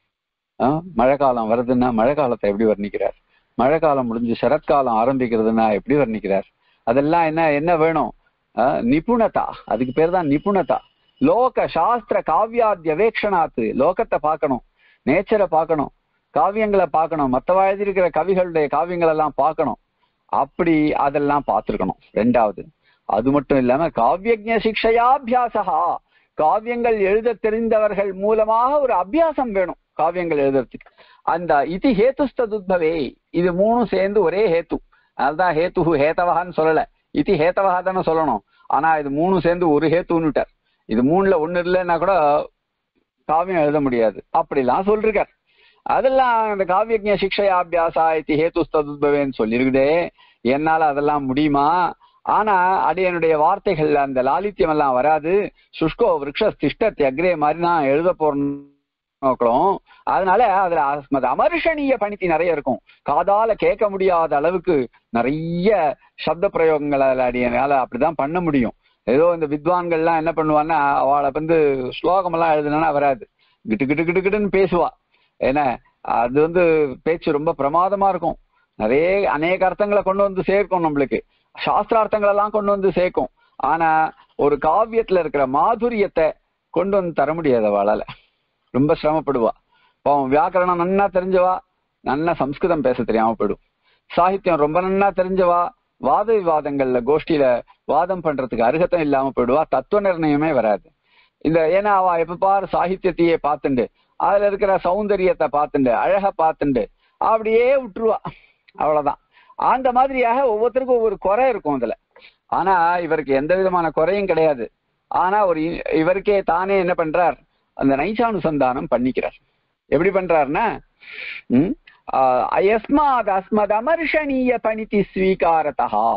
ஆஹ் மழை காலம் வருதுன்னா மழை காலத்தை எப்படி வர்ணிக்கிறார், மழை காலம் முடிஞ்சு சரத்காலம் ஆரம்பிக்கிறதுனா எப்படி வர்ணிக்கிறார், அதெல்லாம் என்ன என்ன வேணும், ஆஹ் நிபுணதா, அதுக்கு பேர் தான் நிபுணதா. லோக சாஸ்திர காவியாத்ய வேக்ஷனாத்து, லோகத்தை பார்க்கணும், நேச்சரை பார்க்கணும், காவியங்களை பார்க்கணும், மற்றவா எழுதியிருக்கிற கவிகளுடைய காவியங்கள் எல்லாம் பார்க்கணும், அப்படி அதெல்லாம் பார்த்துருக்கணும். ரெண்டாவது அது மட்டும் இல்லாம காவியஜ சிக்ஷையாபியாசா, காவியங்கள் எழுத தெரிந்தவர்கள் மூலமாக ஒரு அபியாசம் வேணும் காவியங்கள் எழுதுறதுக்கு. அந்த இது ஹேத்துஸ்ததுத்பவே, இது மூணும் சேர்ந்து ஒரே ஹேத்து, அதுதான் ஹேத்து ஹேத்தவகான்னு சொல்லல, இது ஹேத்தவகா தானே சொல்லணும். ஆனா இது மூணு சேர்ந்து ஒரு ஹேத்துன்னுட்டார். இது மூணுல ஒண்ணு இல்லைன்னா கூட காவியம் எழுத முடியாது அப்படிலாம் சொல்லிருக்கார். அதெல்லாம் அந்த காவியஜ சிக்ஷையாபியாசா இது ஹேத்துஸ்ததுத்பவேன்னு சொல்லியிருக்குதே, என்னால அதெல்லாம் முடியுமா? ஆனா அடியனுடைய வார்த்தைகள்ல அந்த லாலித்யம் எல்லாம் வராது. சுஷ்கோ விருக்ஷ திஷ்டத்தி அக்ரே மாதிரி நான் எழுத போறேன் நோக்கம். அதனால அதுல அமர்ஷணீய பணித்தி நிறைய இருக்கும், காதால கேட்க முடியாத அளவுக்கு நிறைய சப்த பிரயோகங்கள் அதுல அடியனால அப்படிதான் பண்ண முடியும். ஏதோ இந்த வித்வான்கள்லாம் என்ன பண்ணுவான்னா அவளை வந்து ஸ்லோகம் எல்லாம் எழுதுனா வராது, கிட்டு கிட்டு கிட்டு கிட்டுன்னு பேசுவா. ஏன்னா அது வந்து பேச்சு ரொம்ப பிரமாதமா இருக்கும், நிறைய அநேக அர்த்தங்களை கொண்டு வந்து சேர்க்கும், நம்மளுக்கு சாஸ்திரார்த்தங்கள் எல்லாம் கொண்டு வந்து சேர்க்கும். ஆனா ஒரு காவியத்துல இருக்கிற மாதுரியத்தை கொண்டு வந்து தர முடியாது அவளால, ரொம்ப சிரமப்படுவா. பாவம் வியாக்கரணம் நன்னா தெரிஞ்சவா நல்லா சம்ஸ்கிருதம் பேச தெரியாம போயிடும், சாகித்யம் ரொம்ப நன்னா தெரிஞ்சவா வாத விவாதங்கள்ல கோஷ்டியில வாதம் பண்றதுக்கு அருகத்தம் இல்லாம போயிடுவா, தத்துவ நிர்ணயமே வராது. இந்த ஏன்னா அவ எப்ப பாரு சாகித்யத்தையே பார்த்துண்டு அதுல இருக்கிற சௌந்தரியத்தை பார்த்துண்டு அழக பார்த்துண்டு அப்படியே விட்டுருவா, அவ்வளவுதான். அந்த மாதிரியாக ஒவ்வொருத்தருக்கும் ஒவ்வொரு குறை இருக்கும் அதுல. ஆனா இவருக்கு எந்த விதமான குறையும் கிடையாது. ஆனா ஒரு இவருக்கே தானே என்ன பண்றார், அந்த நைச்சானுசந்தானம் பண்ணிக்கிறார். எப்படி பண்றாருன்னா உம் அயஸ்மாத் அஸ்மத் அமர்ஷணீய பணித்தி ஸ்வீகாரதா,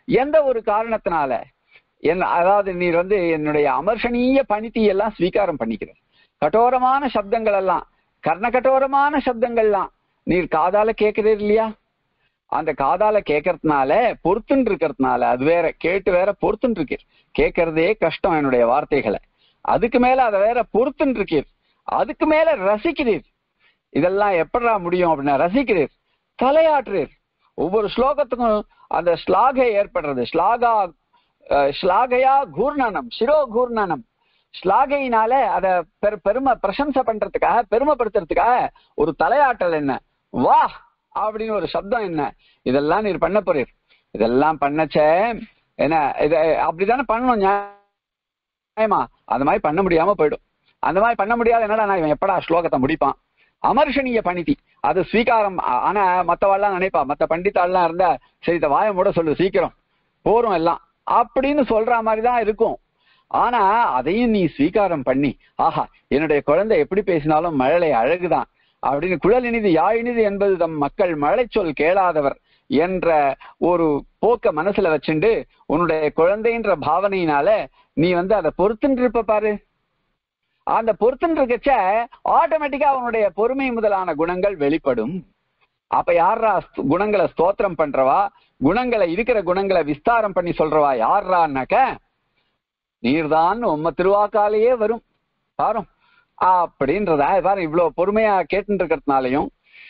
எந்த ஒரு காரணத்தினால என் அதாவது நீர் வந்து என்னுடைய அமர்ஷணீய பணித்தி எல்லாம் ஸ்வீகாரம் பண்ணிக்கிற கடோரமான சப்தங்கள் எல்லாம் கர்ண கடோரமான சப்தங்கள்லாம் நீர் காதால கேட்கிறீர் இல்லையா? அந்த காதால கேட்கறதுனால பொறுத்துன்னு இருக்கிறதுனால அது வேற, கேட்டு வேற பொறுத்துன்னு இருக்கீர். கேட்கறதே கஷ்டம் என்னுடைய வார்த்தைகளை, அதுக்கு மேல அதை வேற பொறுத்துன்னு இருக்கீர், அதுக்கு மேல ரசிக்கிறீர். இதெல்லாம் எப்படா முடியும் அப்படின்னா ரசிக்கிறீர், தலையாற்றுறீர். ஒவ்வொரு ஸ்லோகத்துக்கும் அந்த ஸ்லாகை ஏற்படுறது. ஸ்லாகா ஸ்லாகையா கூர்ணனம், சிரோ கூர்ணனம். ஸ்லாகையினால அதை பெரு பெருமை பிரசம்சை பண்றதுக்காக, பெருமைப்படுத்துறதுக்காக ஒரு தலையாற்றல் என்ன, வா அப்படின்னு ஒரு சப்தம் என்ன, இதெல்லாம் நீர் பண்ண போறீர். இதெல்லாம் பண்ணச்ச என்ன இத அப்படித்தானே பண்ணணும் நியாயமா? அந்த மாதிரி பண்ண முடியாம போயிடும். அந்த மாதிரி பண்ண முடியாத என்னடா நான் இவன் எப்படா ஸ்லோகத்தை முடிப்பான், அமர்ஷணீய பணித்தி அது ஸ்வீகாரம். ஆனா மத்தவாள்லாம் நினைப்பா, மத்த பண்டித்தாள்லாம் இருந்தா சரி இந்த வாயை மூட சொல்லு சீக்கிரம் போறோம் எல்லாம் அப்படின்னு சொல்ற மாதிரிதான் இருக்கும். ஆனா அதையும் நீ ஸ்வீகாரம் பண்ணி, ஆஹா என்னுடைய குழந்தை எப்படி பேசினாலும் மழலை அழகுதான் அப்படின்னு, குழல் இனிது யா இனிது என்பது தம் மக்கள் மழை சொல் கேளாதவர் என்ற ஒரு போக்க மனசுல வச்சுண்டு உன்னுடைய குழந்தைன்ற பாவனையினால நீ வந்து அதை பொறுத்துன்னு இருப்ப பாரு. அந்த பொறுத்துன்னு இருக்கச்ச ஆட்டோமேட்டிக்கா அவனுடைய பொறுமை முதலான குணங்கள் வெளிப்படும். அப்ப யாரா குணங்களை ஸ்தோத்திரம் பண்றவா, குணங்களை இருக்கிற குணங்களை விஸ்தாரம் பண்ணி சொல்றவா யாரான்னாக்க நீர்தான் உம்ம திருவாக்காலேயே வரும் பாரும் அப்படின்றதா. பாரு இவ்வளவு பொறுமையா கேட்டு இருக்கிறதுனாலையும்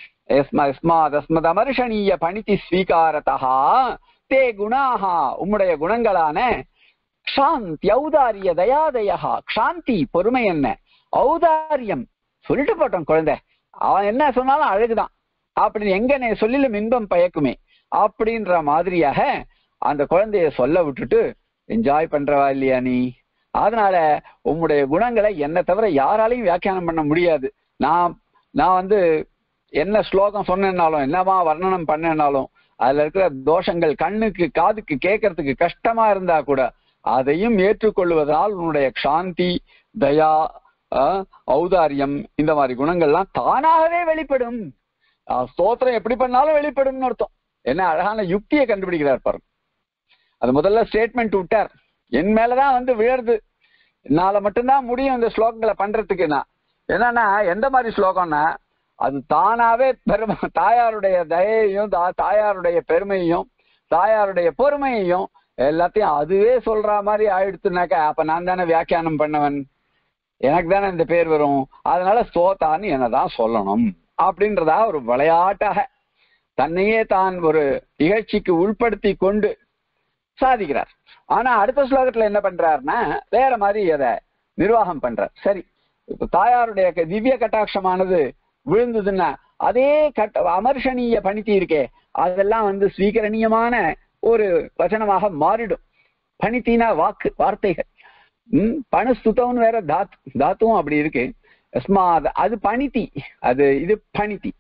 அமர்ஷணீய பணித்தி ஸ்வீகாரதா தே குணாஹா உம்முடைய குணங்களான க்ஷாந்தி ஔதாரிய தயாதயா. க்ஷாந்தி பொறுமை என்ன, ஔதாரியம் சொல்லிட்டு போட்டோம் குழந்தை அவன் என்ன சொன்னாலும் அழகுதான் அப்படின்னு எங்கனே சொல்லிலும் இன்பம் பயக்குமே அப்படின்ற மாதிரியாக அந்த குழந்தைய சொல்ல விட்டுட்டு என்ஜாய் பண்றவா இல்லையா நீ? அதனால உம்முடைய குணங்களை என்னை தவிர யாராலையும் வியாக்கியானம் பண்ண முடியாது. நான் நான் வந்து என்ன ஸ்லோகம் சொன்னாலும் என்னவா வர்ணனம் பண்ணனாலும் அதுல இருக்கிற தோஷங்கள் கண்ணுக்கு காதுக்கு கேட்கறதுக்கு கஷ்டமா இருந்தா கூட அதையும் ஏற்றுக்கொள்வதனால் உன்னுடைய சாந்தி தயா ஔதாரியம் இந்த மாதிரி குணங்கள்லாம் தானாகவே வெளிப்படும். ஸ்தோத்திரம் எப்படி பண்ணாலும் வெளிப்படும்னு அர்த்தம். என்ன அழகான யுக்தியை கண்டுபிடிக்கிறார் பாருங்க. அது முதல்ல ஸ்டேட்மெண்ட் விட்டார், என் மேலதான் வந்து விழருது, என்னால மட்டும்தான் முடியும் இந்த ஸ்லோகங்களை பண்றதுக்குன்னா. என்னன்னா எந்த மாதிரி ஸ்லோகம்னா அது தானாவே பெருமை, தாயாருடைய தயையும் தாயாருடைய பெருமையும் தாயாருடைய பொறுமையையும் எல்லாத்தையும் அதுவே சொல்ற மாதிரி ஆயிடுத்துனாக்க அப்ப நான் தானே வியாக்கியானம் பண்ணவன், எனக்கு தானே இந்த பேர் வரும். அதனால ஸ்தோத்தான்னு என்னதான் சொல்லணும் அப்படின்றதா ஒரு விளையாட்டாக தன்னையே தான் ஒரு நிகழ்ச்சிக்கு உள்படுத்தி கொண்டு சாதிக்கிறார். ஆனா அடுத்த ஸ்லோகத்துல என்ன பண்றாருன்னா வேற மாதிரி அதை நிர்வாகம் பண்றார். சரி இப்ப தாயாருடைய திவ்ய கட்டாட்சமானது விழுந்ததுன்னா அதே கட்ட அமர்ஷணீய பணித்தி இருக்கே அதெல்லாம் வந்து ஸ்வீகரணியமான ஒரு வச்சனமாக மாறிடும். பணித்தினா வாக்கு வார்த்தைகள். உம் பணஸ்துதம்னு வேற தாத் தாத்துவும் அப்படி இருக்கு. அது பணித்தி, அது இது பணித்தி.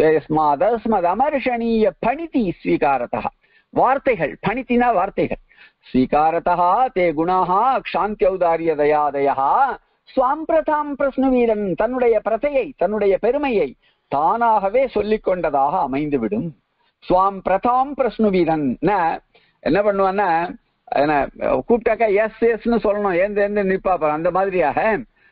அமர்ஷணீய பணித்தி ஸ்வீகாரதா வார்த்தைகள், பணித்தினா வார்த்தைகள். ஸ்வீகாரதா தே குணாஹா க்ஷாந்தி ஔதாரிய தயாதயா ஸ்வாம் பிரதாம் பிரஸ்னுவீரன் தன்னுடைய பிரதையை தன்னுடைய பெருமையை தானாகவே சொல்லிக் கொண்டதாக அமைந்துவிடும். ஸ்வாம் பிரதாம் பிரஸ்னுவீரன் என்ன பண்ணுவான்னா என்ன கூப்பிட்டாக்கா எஸ் எஸ்ன்னு சொல்லணும், எந்த எந்த நிப்பா அந்த மாதிரியாக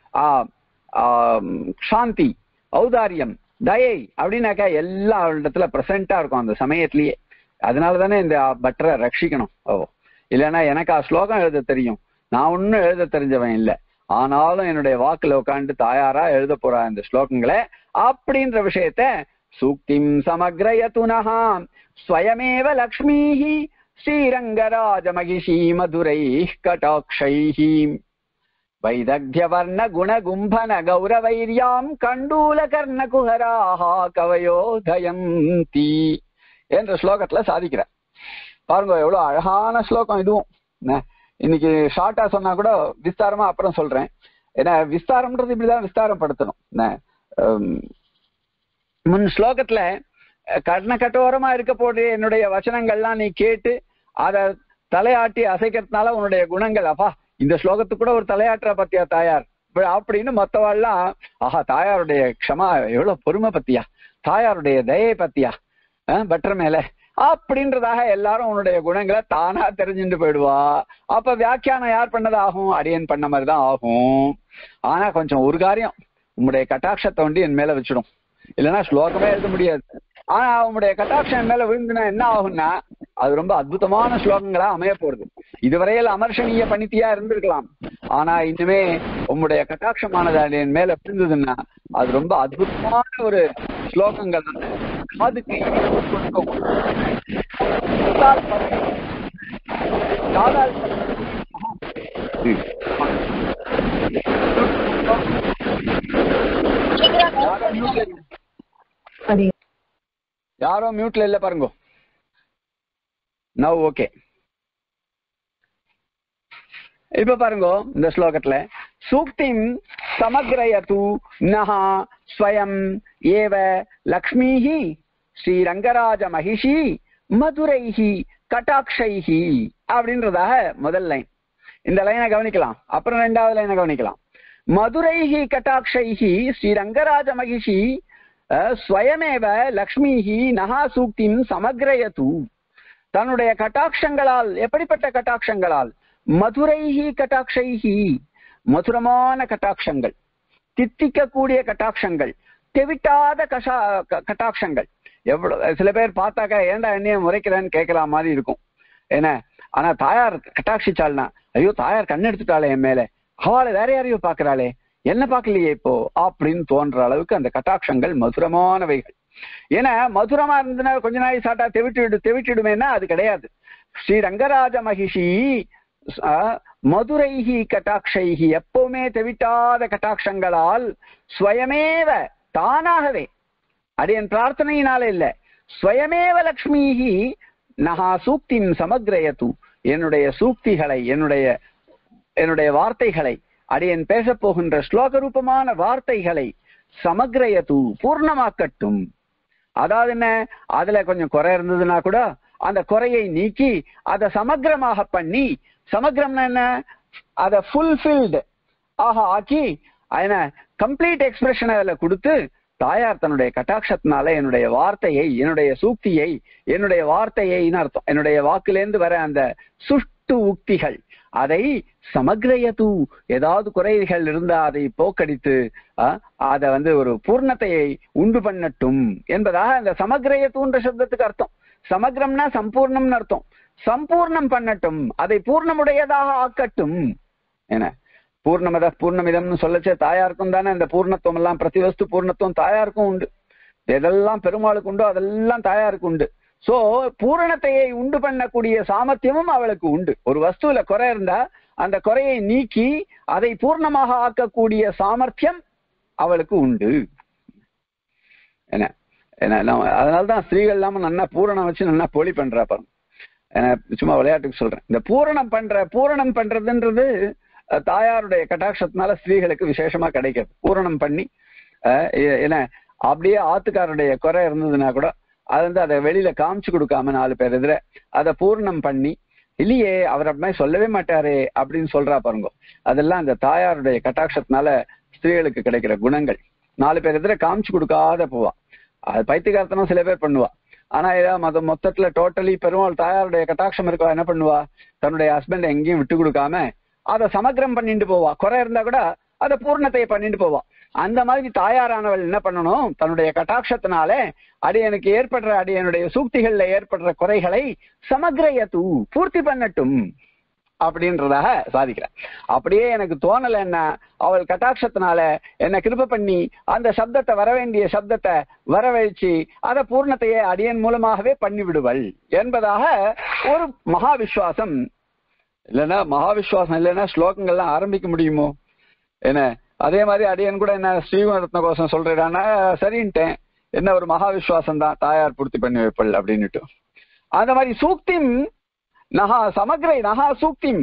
சாந்தி ஔதாரியம் தயை அப்படின்னாக்கா எல்லா இடத்துல பிரசண்டா இருக்கும் அந்த சமயத்திலேயே. அதனாலதானே இந்த பட்டரை ரட்சிக்கணும். ஓ இல்லைன்னா எனக்கு ஆ ஸ்லோகம் எழுத தெரியும், நான் ஒன்னும் எழுத தெரிஞ்சவன் இல்லை, ஆனாலும் என்னுடைய வாக்குல உட்காந்து தாயாரா எழுத போறா இந்த ஸ்லோகங்களை அப்படின்ற விஷயத்த சூக்திம் சமக்ரயதுனஹா ஸ்வயமேவ லக்ஷ்மீஹி ஸ்ரீரங்கராஜ மகிஷி மதுரை கடாக்ஷைஹி வைதக்யவர்ண குணகும்பன கௌரவைர்யாம் கண்டூல கர்ண குஹராஹா கவயோதயந்தி என்ற ஸ்லோகத்துல சாதிக்கிறார். பாருங்க எவ்வளவு அழகான ஸ்லோகம் இதுவும். இன்னைக்கு ஷார்ட்டா சொன்னா கூட விஸ்தாரமா அப்புறம் சொல்றேன். ஏன்னா விஸ்தாரம்ன்றது இப்படிதான் விஸ்தாரப்படுத்தணும். முன் ஸ்லோகத்துல கர்ண கட்டோரமா இருக்க போது என்னுடைய வச்சனங்கள்லாம் நீ கேட்டு அதை தலையாட்டி அசைக்கிறதுனால உன்னுடைய குணங்கள் அப்பா இந்த ஸ்லோகத்துக்கு கூட ஒரு தலையாட்டுற பத்தியா தாயார் அப்படின்னு மத்தவாள்லாம் ஆஹா தாயாருடைய க்ஷமா எவ்வளவு பொறுமை பத்தியா, தாயாருடைய தயை பத்தியா பட்டர் மேல அப்படின்றதாக எல்லாரும் உன்னுடைய குணங்களை தானா தெரிஞ்சுட்டு போயிடுவா. அப்ப வியாக்கியானம் யார் பண்ணது ஆகும்? அடியன் பண்ண மாதிரிதான் ஆகும். ஆனா கொஞ்சம் ஒரு காரியம், உங்களுடைய கட்டாட்சத்தை வந்து என் மேல வச்சிடும், இல்லைன்னா ஸ்லோகமே எழுத முடியாது. ஆனா உங்களுடைய கட்டாட்சம் என் மேல விழுந்துனா என்ன ஆகும்னா அது ரொம்ப அற்புதமான ஸ்லோகங்களா அமைய போறது. இதுவரையில் அமர்ஷணீய பணித்தியா இருந்திருக்கலாம், ஆனா இனிமே உங்களுடைய கட்டாட்சமானது என் மேல விழுந்ததுன்னா அது ரொம்ப அற்புதமான ஒரு ஸ்லோகங்கள். அதுக்கு யாரோ மியூட்ல இல்ல பாருங்க. Now okay. இப்ப பாருங்க இந்த ஸ்லோகத்துல சூக்திம் சமக்ரயது நஹா ஸ்வயம் ஏவ லக்ஷ்மிஹி ஸ்ரீரங்கராஜ மகிஷி மதுரைஹி கட்டாட்சைஹி அப்படின்றதாக முதல் லைன். இந்த லைனை கவனிக்கலாம், அப்புறம் ரெண்டாவது லைனை கவனிக்கலாம். மதுரைஹி கட்டாட்சைஹி ஸ்ரீரங்கராஜ மகிஷி ஸ்வயமேவ லக்ஷ்மிஹி நஹா சூக்திம் சமக்ரயது. தன்னுடைய கட்டாட்சங்களால், எப்படிப்பட்ட கட்டாட்சங்களால்? மதுரைஹி கட்டாட்சைஹி, மதுரமான கட்டாட்சங்கள், தித்திக்கக்கூடிய கட்டாட்சங்கள், தெவிட்டாத கஷா கட்டாட்சங்கள். எவ்வளவு சில பேர் பார்த்தாக்கா ஏன்டா என்னைய முறைக்கிறேன்னு கேட்கலாம் மாதிரி இருக்கும். என்ன, ஆனா தாயார் கட்டாட்சிச்சாள்னா ஐயோ தாயார் கண்ணு எடுத்துட்டாளே என் மேல, அவளை வேற யாரையோ பாக்குறாளே என்ன பார்க்கலையே இப்போ அப்படின்னு தோன்ற அளவுக்கு அந்த கட்டாட்சங்கள் மதுரமானவைகள். ஏன்னா மதுரமா இருந்ததுன்னா கொஞ்ச நாள் சாட்டா தெவிட்டு தெவிட்டிடுமேன்னா அது கிடையாது. ஸ்ரீ ரங்கராஜ மகிஷி மதுரைஹி கட்டாட்சைஹி, எப்பவுமே தெவிட்டாத கட்டாட்சங்களால், ஸ்வயமேவ தானாகவே, அது என் பிரார்த்தனையினால இல்ல, ஸ்வயமேவ லக்ஷ்மிஹி நஹா சூக்திம் சமக்ரயது, என்னுடைய சூக்திகளை, என்னுடைய என்னுடைய வார்த்தைகளை, அடியன் பேச போகின்ற ஸ்லோக ரூபமான வார்த்தைகளை சமக்ரயது பூர்ணமாக்கட்டும். அதாவது என்ன, அதுல கொஞ்சம் குறை இருந்ததுன்னா கூட அந்த குறையை நீக்கி அதை சமக்கிரமாக பண்ணி, சமக்கிரம்னா என்ன, அதை ஃபுல்ஃபில்டு ஆக ஆக்கி என்ன கம்ப்ளீட் எக்ஸ்பிரஷன் அதுல கொடுத்து, தாயார் தன்னுடைய கட்டாட்சத்தினால என்னுடைய வார்த்தையை, என்னுடைய சூக்தியை, என்னுடைய வார்த்தையைன்னு அர்த்தம், என்னுடைய வாக்குலேருந்து வர அந்த சுஷ்டு உக்திகள் அதை சமக்ரயது, ஏதாவது குறைகள் இருந்தா அதை போக்கடித்து அதை வந்து ஒரு பூர்ணத்தையை உண்டு பண்ணட்டும் என்பதாக அந்த சமக்ரயத்துன்ற சப்தத்துக்கு அர்த்தம். சமக்ரம்னா சம்பூர்ணம்னு அர்த்தம். சம்பூர்ணம் பண்ணட்டும், அதை பூர்ணமுடையதாக ஆக்கட்டும். என்ன பூர்ணமத பூர்ணமிதம்னு சொல்லச்சே தாயாருக்கும் தானே அந்த பூர்ணத்துவம் எல்லாம், பிரதிவஸ்து பூர்ணத்துவம் தாயாருக்கும் உண்டு. எதெல்லாம் பெருமாளுக்கு உண்டோ அதெல்லாம் தாயாருக்கு உண்டு. சோ பூரணத்தையை உண்டு பண்ணக்கூடிய சாமர்த்தியமும் அவளுக்கு உண்டு. ஒரு வஸ்துவில குறை இருந்தா அந்த குறையை நீக்கி அதை பூர்ணமாக ஆக்கக்கூடிய சாமர்த்தியம் அவளுக்கு உண்டு. என்ன என்ன அதனால்தான் ஸ்திரீகள் இல்லாம நல்லா பூரணம் வச்சு நல்லா போலி பண்றா பாருங்க. சும்மா விளையாட்டுக்கு சொல்றேன். இந்த பூரணம் பண்ற பூரணம் பண்றதுன்றது தாயாருடைய கட்டாட்சத்தினால ஸ்திரீகளுக்கு விசேஷமா கிடைக்காது. பூரணம் பண்ணி என்ன அப்படியே ஆத்துக்காரருடைய குறை இருந்ததுன்னா கூட அது வந்து அதை வெளியில காமிச்சு கொடுக்காம நாலு பேர் எதிர அதை பூர்ணம் பண்ணி, இல்லையே அவர் அப்படியே சொல்லவே மாட்டாரே அப்படின்னு சொல்றா பாருங்க. அதெல்லாம் அந்த தாயாருடைய கட்டாட்சத்தினால ஸ்திரீகளுக்கு கிடைக்கிற குணங்கள். நாலு பேர் எதிர காமிச்சு கொடுக்காத போவா. அது பைத்தியகாரத்தனம் சில பேர் பண்ணுவா. ஆனா ஏதாவது மத மொத்தத்துல டோட்டலி பெருமாள் தாயாருடைய கட்டாட்சம் இருக்கா என்ன பண்ணுவா, தன்னுடைய ஹஸ்பண்ட் எங்கேயும் விட்டு கொடுக்காம அதை சமக்கிரம் பண்ணிட்டு போவா. குறை இருந்தா கூட அதை பூர்ணத்தை பண்ணிட்டு போவா. அந்த மாதிரி தாயாரானவள் என்ன பண்ணணும், தன்னுடைய கட்டாட்சத்தினால அடியனுக்கு ஏற்படுற, அடியனுடைய சூக்திகள்ல ஏற்படுற குறைகளை சமக்ரயது பூர்த்தி பண்ணட்டும் அப்படின்றதாக சாதிக்கிறார். அப்படியே எனக்கு தோணல என்ன, அவள் கட்டாட்சத்தினால என்ன கிருப பண்ணி அந்த சப்தத்தை வர வேண்டிய சப்தத்தை வரவழைச்சு அதை பூர்ணத்தையே அடியன் மூலமாகவே பண்ணி விடுவள் என்பதாக ஒரு மகா விஸ்வாசம். இல்லைன்னா மகா விஸ்வாசம் இல்லைன்னா ஸ்லோகங்கள்லாம் ஆரம்பிக்க முடியுமோ என்ன? அதே மாதிரி அடியன் கூட என்ன ஸ்ரீகுணரத்ன கோஷம் சொல்றான்னா சரின்ட்டேன், என்ன ஒரு மகா விஸ்வாசம் தான், தாயார் பூர்த்தி பண்ணி வைப்பள் அப்படின்னுட்டு. அந்த மாதிரி சூக்திம் நகா சமக்ரை நகா சூக்திம்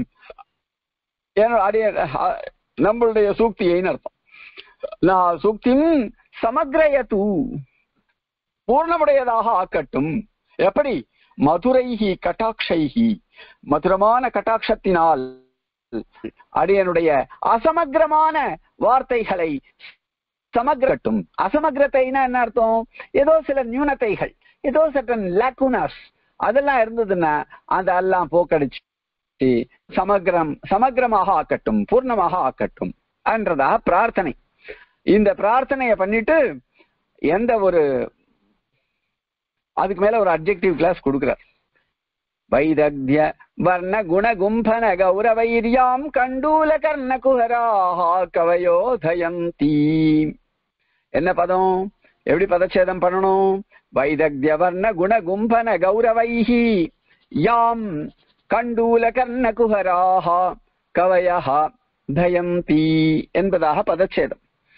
அடிய நம்மளுடைய சூக்தியைன்னு அர்த்தம். நகா சூக்திம் சமக்ரயது பூர்ணமுடையதாக ஆக்கட்டும். எப்படி? மதுரைஹி கட்டாட்சைஹி, மதுரமான கட்டாட்சத்தினால் அடியனுடைய அசமக்கிரமான வார்த்தைகளை சமக்ரட்டும். அசமக்கிரத்தைனா என்ன அர்த்தம்? ஏதோ சில நியூனத்தைகள், ஏதோ சட்டன் லாக்குனாஸ், அதெல்லாம் இருந்ததுன்னா அதெல்லாம் போக்கடிச்சு சமக்கிரம் சமக்கிரமாக ஆக்கட்டும், பூர்ணமாக ஆக்கட்டும் என்றதாக பிரார்த்தனை. இந்த பிரார்த்தனையை பண்ணிட்டு எந்த ஒரு அதுக்கு மேல ஒரு அப்ஜெக்டிவ் கிளாஸ் கொடுக்கிறார். வைதக்ய வர்ண குண கும்பன கௌரவைர்யாம் கண்டூல கர்ண குஹராஹா கவயோதயந்தி. என்ன பதம், எப்படி பதச்சேதம் பண்ணணும்? வைதக்ய வர்ண குண கும்பன கௌரவைஹி யாம் கண்டூல கர்ண குஹராஹா கவயஹா தயந்தி என்பதாக பதச்சேதம்.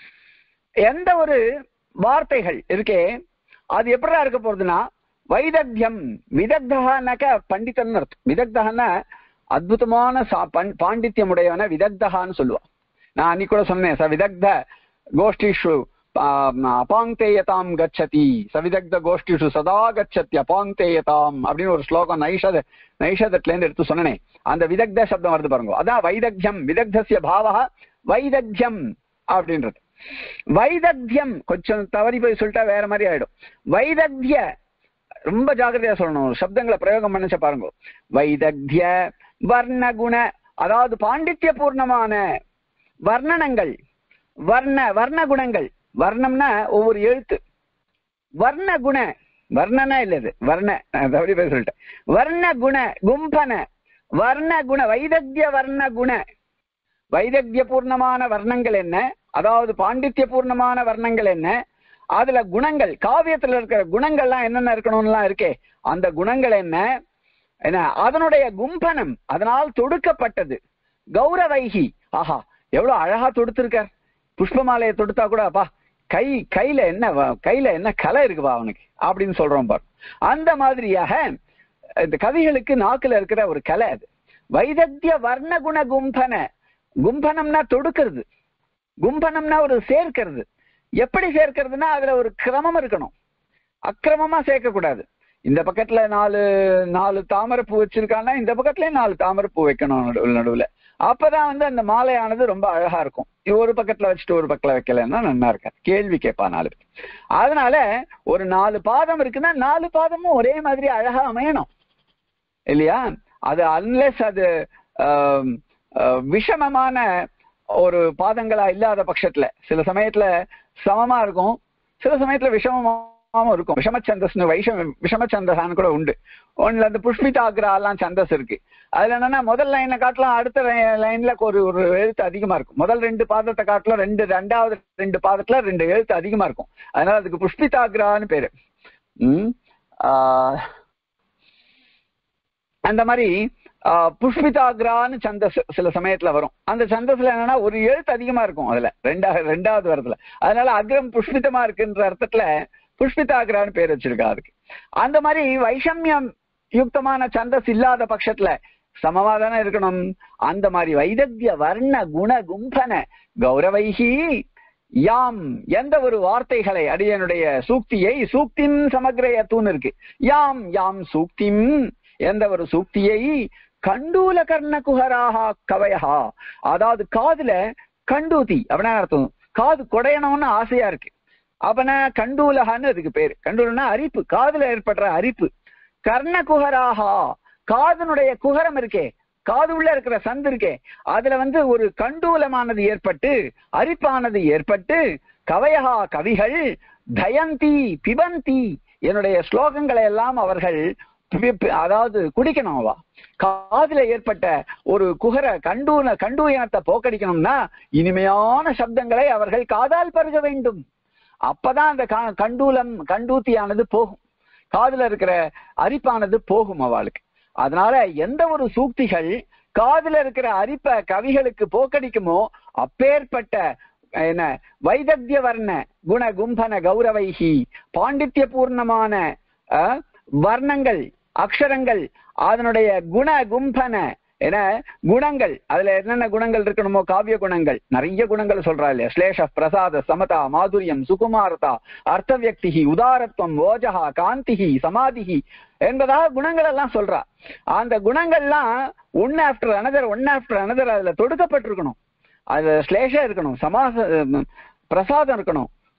எந்த ஒரு வார்த்தைகள் இருக்கே அது எப்படிதான் இருக்க போறதுன்னா, வைதக்யம் விதக்தகானாக்க பண்டிதன் அர்த்தம். விதக்தகன்னா அற்புதமான பாண்டித்யம் உடையவன விதக்தகான்னு சொல்லுவான். நான் அன்னைக்கு கூட சொன்னேன், ச விதக்த கோஷ்டிஷு அபாங்கேயதாம் கச்சதி, சவிதக்த கோஷ்டிஷு சதா கச்சதி அபாங்கேயதாம் அப்படின்னு ஒரு ஸ்லோகம் நைஷத நைஷதத்துல இருந்து எடுத்து சொன்னேன். அந்த விதக்த சப்தம் வருது பாருங்க, அதான் வைதக்யம். விதக்தஸ்ய பாவஹ வைதக்யம் அப்படின்றது. வைதக்யம் கொஞ்சம் தவறி போய் சொல்லிட்டா வேற மாதிரி ஆயிடும். வைதக்ய ரொம்ப ஜாகிரதையா சொல்லணும், சப்தங்களை பிரயோகம் பண்ணச்ச பாருங்க. வைதக்ய வர்ண குண, அதாவது பாண்டித்ய பூர்ணமான வர்ணனங்கள், வர்ண வர்ண குணங்கள். வர்ணம்னா ஒவ்வொரு எழுத்து, வர்ண குண, வர்ணனா இல்லது வர்ண, தவறி போய் சொல்லிட்டேன். வர்ண குண கும்பன வர்ண குண, வைதக்ய வர்ண குண, வைதக்ய பூர்ணமான வர்ணங்கள் என்ன, அதாவது பாண்டித்ய பூர்ணமான வர்ணங்கள் என்ன, அதுல குணங்கள், காவியத்துல இருக்கிற குணங்கள்லாம் என்னென்ன இருக்கணும்லாம் இருக்கே, அந்த குணங்கள் என்ன என்ன அதனுடைய கும்பனம், அதனால் தொடுக்கப்பட்டது. கௌரவைகி, ஆஹா எவ்வளவு அழகா தொடுத்திருக்கார். புஷ்பமாலையை தொடுத்தா கூட அப்பா கை கையில என்ன கையில என்ன கலை இருக்குப்பா அவனுக்கு அப்படின்னு சொல்றோம் பாரு. அந்த மாதிரியாக இந்த கவிகளுக்கு நாக்குல இருக்கிற ஒரு கலை அது. வைதக்ய வர்ண குண கும்பன, கும்பனம்னா தொடுக்கிறது, கும்பனம்னா ஒரு சேர்க்கிறது. எப்படி சேர்க்கிறதுனா அதுல ஒரு கிரமம் இருக்கணும், அக்கிரமமா சேர்க்க கூடாது. இந்த பக்கத்துல நாலு நாலு தாமரை பூ வச்சிருக்காங்கன்னா இந்த பக்கத்துலயும் நாலு தாமரை பூ வைக்கணும் நடுவில் நடுவுல. அப்பதான் வந்து அந்த மாலையானது ரொம்ப அழகா இருக்கும். ஒரு பக்கத்துல வச்சுட்டு ஒரு பக்கத்துல வைக்கலன்னா நல்லா இருக்காது, கேள்வி கேட்பா நாலு பேர். அதனால ஒரு நாலு பாதம் இருக்குன்னா நாலு பாதமும் ஒரே மாதிரி அழகா அமையணும் இல்லையா? அது அன்லெஸ் அது விஷமமான ஒரு பாதங்களா இல்லாத பட்சத்துல, சில சமயத்துல சமமா இருக்கும், சில சமயத்துல விஷமமாவும் இருக்கும். விஷமச்சந்தஸ்னு வைஷம் விஷமச்சந்தசான்னு கூட உண்டு. ஒண்ணுல அந்த புஷ்பிதாகிரா எல்லாம் சந்தஸ் இருக்கு. அதுல என்னன்னா முதல் லைனை காட்டலாம், அடுத்த லைன்ல ஒரு ஒரு எழுத்து அதிகமா இருக்கும். முதல் ரெண்டு பாதத்தை காட்டலாம், ரெண்டு ரெண்டாவது ரெண்டு பாதத்துல ரெண்டு எழுத்து அதிகமா இருக்கும். அதனால அதுக்கு புஷ்பிதாகிரான்னு பேரு. உம் ஆஹ் அந்த மாதிரி புஷ்பிதாகிரான்னு சந்தஸ் சில சமயத்துல வரும். அந்த சந்தஸ்ல என்னன்னா ஒரு எழுத்து அதிகமா இருக்கும் அதுல ரெண்டாவது ரெண்டாவது வரத்துல. அதனால அக்ரம் புஷ்பிதமா இருக்குன்ற அர்த்தத்துல புஷ்பிதாகிரான்னு பேர் வச்சிருக்கா அதுக்கு. அந்த மாதிரி வைஷமியம் யுக்தமான சந்தஸ் இல்லாத பட்சத்துல சமமா தானே இருக்கணும். அந்த மாதிரி வைதக்ய வர்ண குண கும்பன கௌரவைஹி யாம், எந்த ஒரு வார்த்தைகளை அடியனுடைய சூக்தியை, சூக்திம் சமக்ரயத்துன்னு இருக்கு, யாம் யாம் சூக்திம், எந்த ஒரு சூக்தியை கண்டூல கர்ண குஹராஹா கவயஹா, அதாவது காதுல கண்டூதி அப்படின்னா அர்த்தம், காது குடையணும்னு ஆசையா இருக்கு அப்படின்னா கண்டூலகான்னு அதுக்கு பேரு. கண்டூலனா அரிப்பு, காதுல ஏற்படுற அரிப்பு. கர்ண குஹராஹா, காதனுடைய குஹரம் இருக்கே, காது உள்ள இருக்கிற சந்து இருக்கே, அதுல வந்து ஒரு கண்டூலமானது ஏற்பட்டு, அரிப்பானது ஏற்பட்டு, கவயஹா கவிகள் தயந்தி பிபந்தி, என்னுடைய ஸ்லோகங்களை எல்லாம் அவர்கள் அதாவது குடிக்கணும். அவா காதுல ஏற்பட்ட ஒரு குஹர கண்டூன கண்டூயனத்தை போக்கடிக்கணும்னா இனிமையான சப்தங்களை அவர்கள் காதால் பருக வேண்டும். அப்பதான் அந்த கண்டூலம் கண்டூத்தியானது போகும், காதுல இருக்கிற அரிப்பானது போகும் அவளுக்கு. அதனால எந்த ஒரு சூக்திகள் காதுல இருக்கிற அரிப்ப கவிகளுக்கு போக்கடிக்குமோ அப்பேற்பட்ட என்ன வைதக்ய வர்ண குண கும்பன கௌரவைஹி, பாண்டித்ய பூர்ணமான வர்ணங்கள் அக்ஷரங்கள், அதனுடைய குண கும்பன என குணங்கள், அதுல என்னென்ன குணங்கள் இருக்கணுமோ காவிய குணங்கள் நிறைய குணங்கள் சொல்றா இல்லையா? ஸ்லேஷ பிரசாத சமதா மாதுரியம் சுகுமாரதா அர்த்தவியக்திகி உதாரத்துவம் ஓஜகா காந்திகி சமாதிகி என்பதாக குணங்கள் எல்லாம் சொல்றா. அந்த குணங்கள்லாம் one after another one after another அதுல தொடுக்கப்பட்டிருக்கணும். அதுல ஸ்லேஷம் இருக்கணும், சமாச பிரசாதம் இருக்கணும்,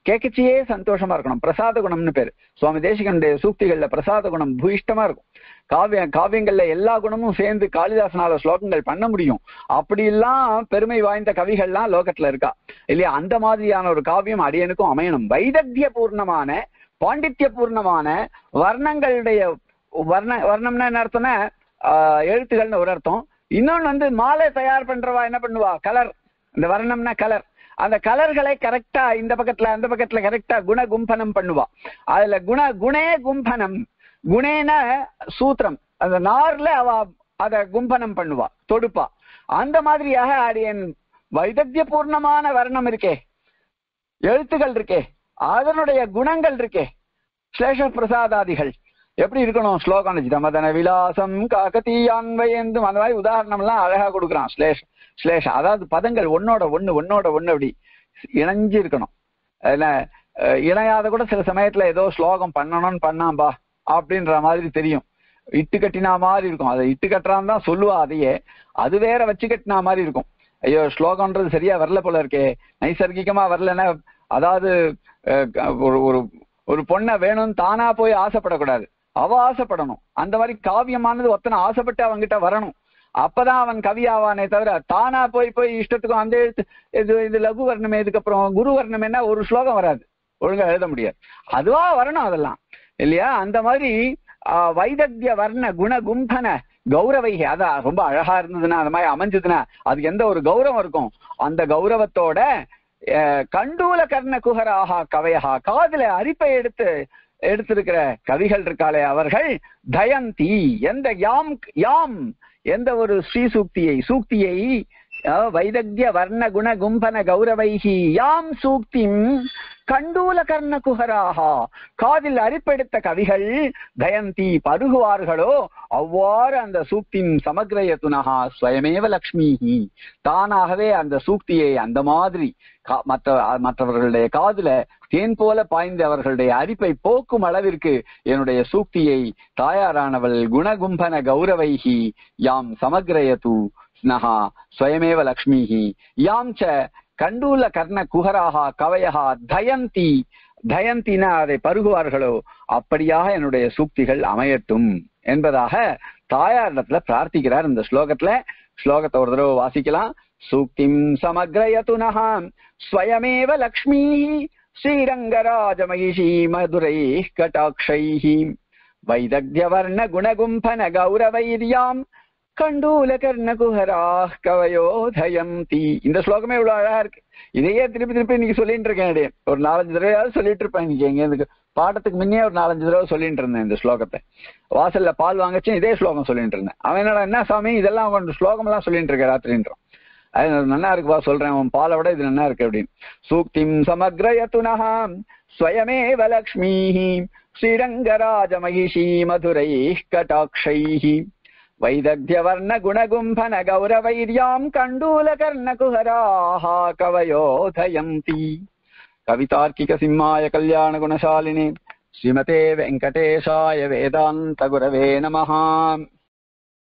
கேட்கச்சியே சந்தோஷமா இருக்கணும். பிரசாத குணம்னு பேரு. சுவாமி தேசிகனுடைய சூக்திகள்ல பிரசாத குணம் பூயிஷ்டமா இருக்கும். காவிய காவியங்கள்ல எல்லா குணமும் சேர்ந்து காளிதாசனால ஸ்லோகங்கள் பண்ண முடியும். அப்படி எல்லாம் பெருமை வாய்ந்த கவிகள்லாம் லோகத்துல இருக்கா இல்லையா? அந்த மாதிரியான ஒரு காவியம் அடியனுக்கும் அமையணும். வைதக்திய பூர்ணமான பாண்டித்ய பூர்ணமான வர்ணங்களுடைய வர்ண வர்ணம்னா என்ன அர்த்தம்னா ஆஹ் எழுத்துக்கள்னு ஒரு அர்த்தம். இன்னொன்னு வந்து மாலை தயார் பண்றவா என்ன பண்ணுவா, கலர். இந்த வர்ணம்னா கலர். அந்த கலர்களை கரெக்டா இந்த பக்கத்துல அந்த பக்கத்துல கரெக்டா குண கும்பனம் பண்ணுவா. அதுல குண குணே கும்பனம், குணேன சூத்திரம், அந்த நார்ல அவ அத கும்பனம் பண்ணுவா, தொடுப்பா. அந்த மாதிரியாக அடியன் வைதக்திய பூர்ணமான வர்ணம் இருக்கே, எழுத்துக்கள் இருக்கே, அதனுடைய குணங்கள் இருக்கே, ஸ்லேஷ பிரசாதாதிகள் எப்படி இருக்கணும்? ஸ்லோகம் ஜிதமதன விலாசம் காக்கத்தீயான்வயந்தும் அந்த மாதிரி உதாரணம் எல்லாம் அழகா கொடுக்குறான். ஸ்லேஷ் ஸ்லேஷம் அதாவது பதங்கள் ஒன்னோட ஒண்ணு ஒன்னோட ஒண்ணு அப்படி இணைஞ்சு இருக்கணும். அதுல இணையாத கூட சில சமயத்துல ஏதோ ஸ்லோகம் பண்ணணும்னு பண்ணாம்பா அப்படின்ற மாதிரி தெரியும். இட்டு கட்டினா மாதிரி இருக்கும். அதை இட்டு கட்டுறான்னு தான் சொல்லுவா. அதையே அது வேற வச்சு கட்டினா மாதிரி இருக்கும். ஐயோ ஸ்லோகம்ன்றது சரியா வரல போல இருக்கே, நைசர்கிகமா வரலன்னா, அதாவது ஒரு ஒரு ஒரு பொண்ணை வேணும்னு தானா போய் ஆசைப்படக்கூடாது, அவ ஆசைப்படணும். அந்த மாதிரி காவியமானது ஒத்தனை ஆசைப்பட்டு அவங்கிட்ட வரணும். அப்பதான் அவன் கவி ஆவானே தவிர தானா போய் போய் இஷ்டத்துக்கும் அந்த எழுத்து இது இது லகு வர்ணமே, இதுக்கப்புறம் குரு வர்ணம் என்ன ஒரு ஸ்லோகம் வராது, ஒழுங்கா எழுத முடியாது. அதுவா வரணும் அதெல்லாம் இல்லையா? அந்த மாதிரி ஆஹ் வைதக்திய வர்ண குண கும்பன கௌரவைகை அதான் ரொம்ப அழகா இருந்ததுன்னா, அந்த மாதிரி அமைஞ்சதுன்னா அதுக்கு எந்த ஒரு கௌரவம் இருக்கும். அந்த கௌரவத்தோட கண்டூல கர்ண குஹராகா கவையகா, காதுல அரிப்பை எடுத்து எடுத்திருக்கிற கவிகள் இருக்காளே அவர்கள் தயந்தி, எந்த யாம் யாம் எந்த ஒரு ஸ்ரீ சூக்தியை சூக்தியை வைதக்திய வர்ண குண கும்பன கௌரவைகி யாம் சூக்திம் கண்டூல கர்ண குஹராகா, காதில் அரிப்பெடுத்த கவிகள் தயந்தி பருகுவார்களோ அவ்வாறு அந்த சூக்தின் சமக்ரயத்துனஹா ஸ்வயமேவ லக்ஷ்மிஹி, தானாகவே அந்த சூக்தியை அந்த மாதிரி மற்ற மற்றவர்களுடைய காதுல தேன் போல பாய்ந்து அவர்களுடைய அரிப்பை போக்கும் அளவிற்கு என்னுடைய சூக்தியை தாயாரானவள் குணகும்பன கௌரவைகி யாம் சமக்ரயது ஸ்னஹா ஸ்வயமேவ லக்ஷ்மிஹி யாம் ச கண்டூல கர்ண குஹராகா கவயகா தயந்தி, தயந்தினா அதை பருகுவார்களோ அப்படியாக என்னுடைய சூக்திகள் அமையட்டும் என்பதாக தாயாரிடத்துல பிரார்த்திக்கிறார் இந்த ஸ்லோகத்துல. ஸ்லோகத்தை ஒரு தடவை வாசிக்கலாம். சூக்திம் சமக்ரயதுனஹா ஸ்வயமேவ லக்ஷ்மீ ஸ்ரீரங்கராஜமகிஷீ மதுரை கடாக்ஷைஹி வைதக்த்யவர்ண குணகும்பன கௌரவைர்யாம் கண்டூல கர்ண குஹரா கவயோ தயந்தி. இந்த ஸ்லோகமே இவ்வளவு அழகா இருக்கு. இதையே திருப்பி திருப்பி இன்னைக்கு சொல்லிட்டு இருக்கேன். ஒரு நாலஞ்சு தடவையாவது சொல்லிட்டு இருப்பேன். இன்னைக்கு எங்க பாடத்துக்கு முன்னே ஒரு நாலஞ்சு தடவை சொல்லிட்டு இருந்தேன் இந்த ஸ்லோகத்தை. வாசல்ல பால் வாங்கச்சு இதே ஸ்லோகம் சொல்லிட்டு இருந்தேன். அவன் என்னடா என்ன சாமி இதெல்லாம் கொஞ்சம் ஸ்லோகம் எல்லாம் சொல்லிட்டு இருக்க ராத்திரின்றான். அது நல்லா இருக்குவா சொல்றேன், அவன் பாலை விட இது நல்லா இருக்கு அப்படின்னு. சூக்திம் சமக்ரயதுனஹா ஸ்வயமேவ லக்ஷ்மீஹி ஸ்ரீரங்கராஜ மகிஷீ மதுரை கடாக்ஷைஹி வைதக்த்யவர்ண குணகும்பன கௌரவைர்யாம் கண்டூல கர்ண குஹராஹா கவயோ தயந்தி. கவிதார்க்கிக சிம்மாய கல்யாண குணசாலினி ஸ்ரீமதே வெங்கடேஷாய வேதாந்த குரவே நமஹ.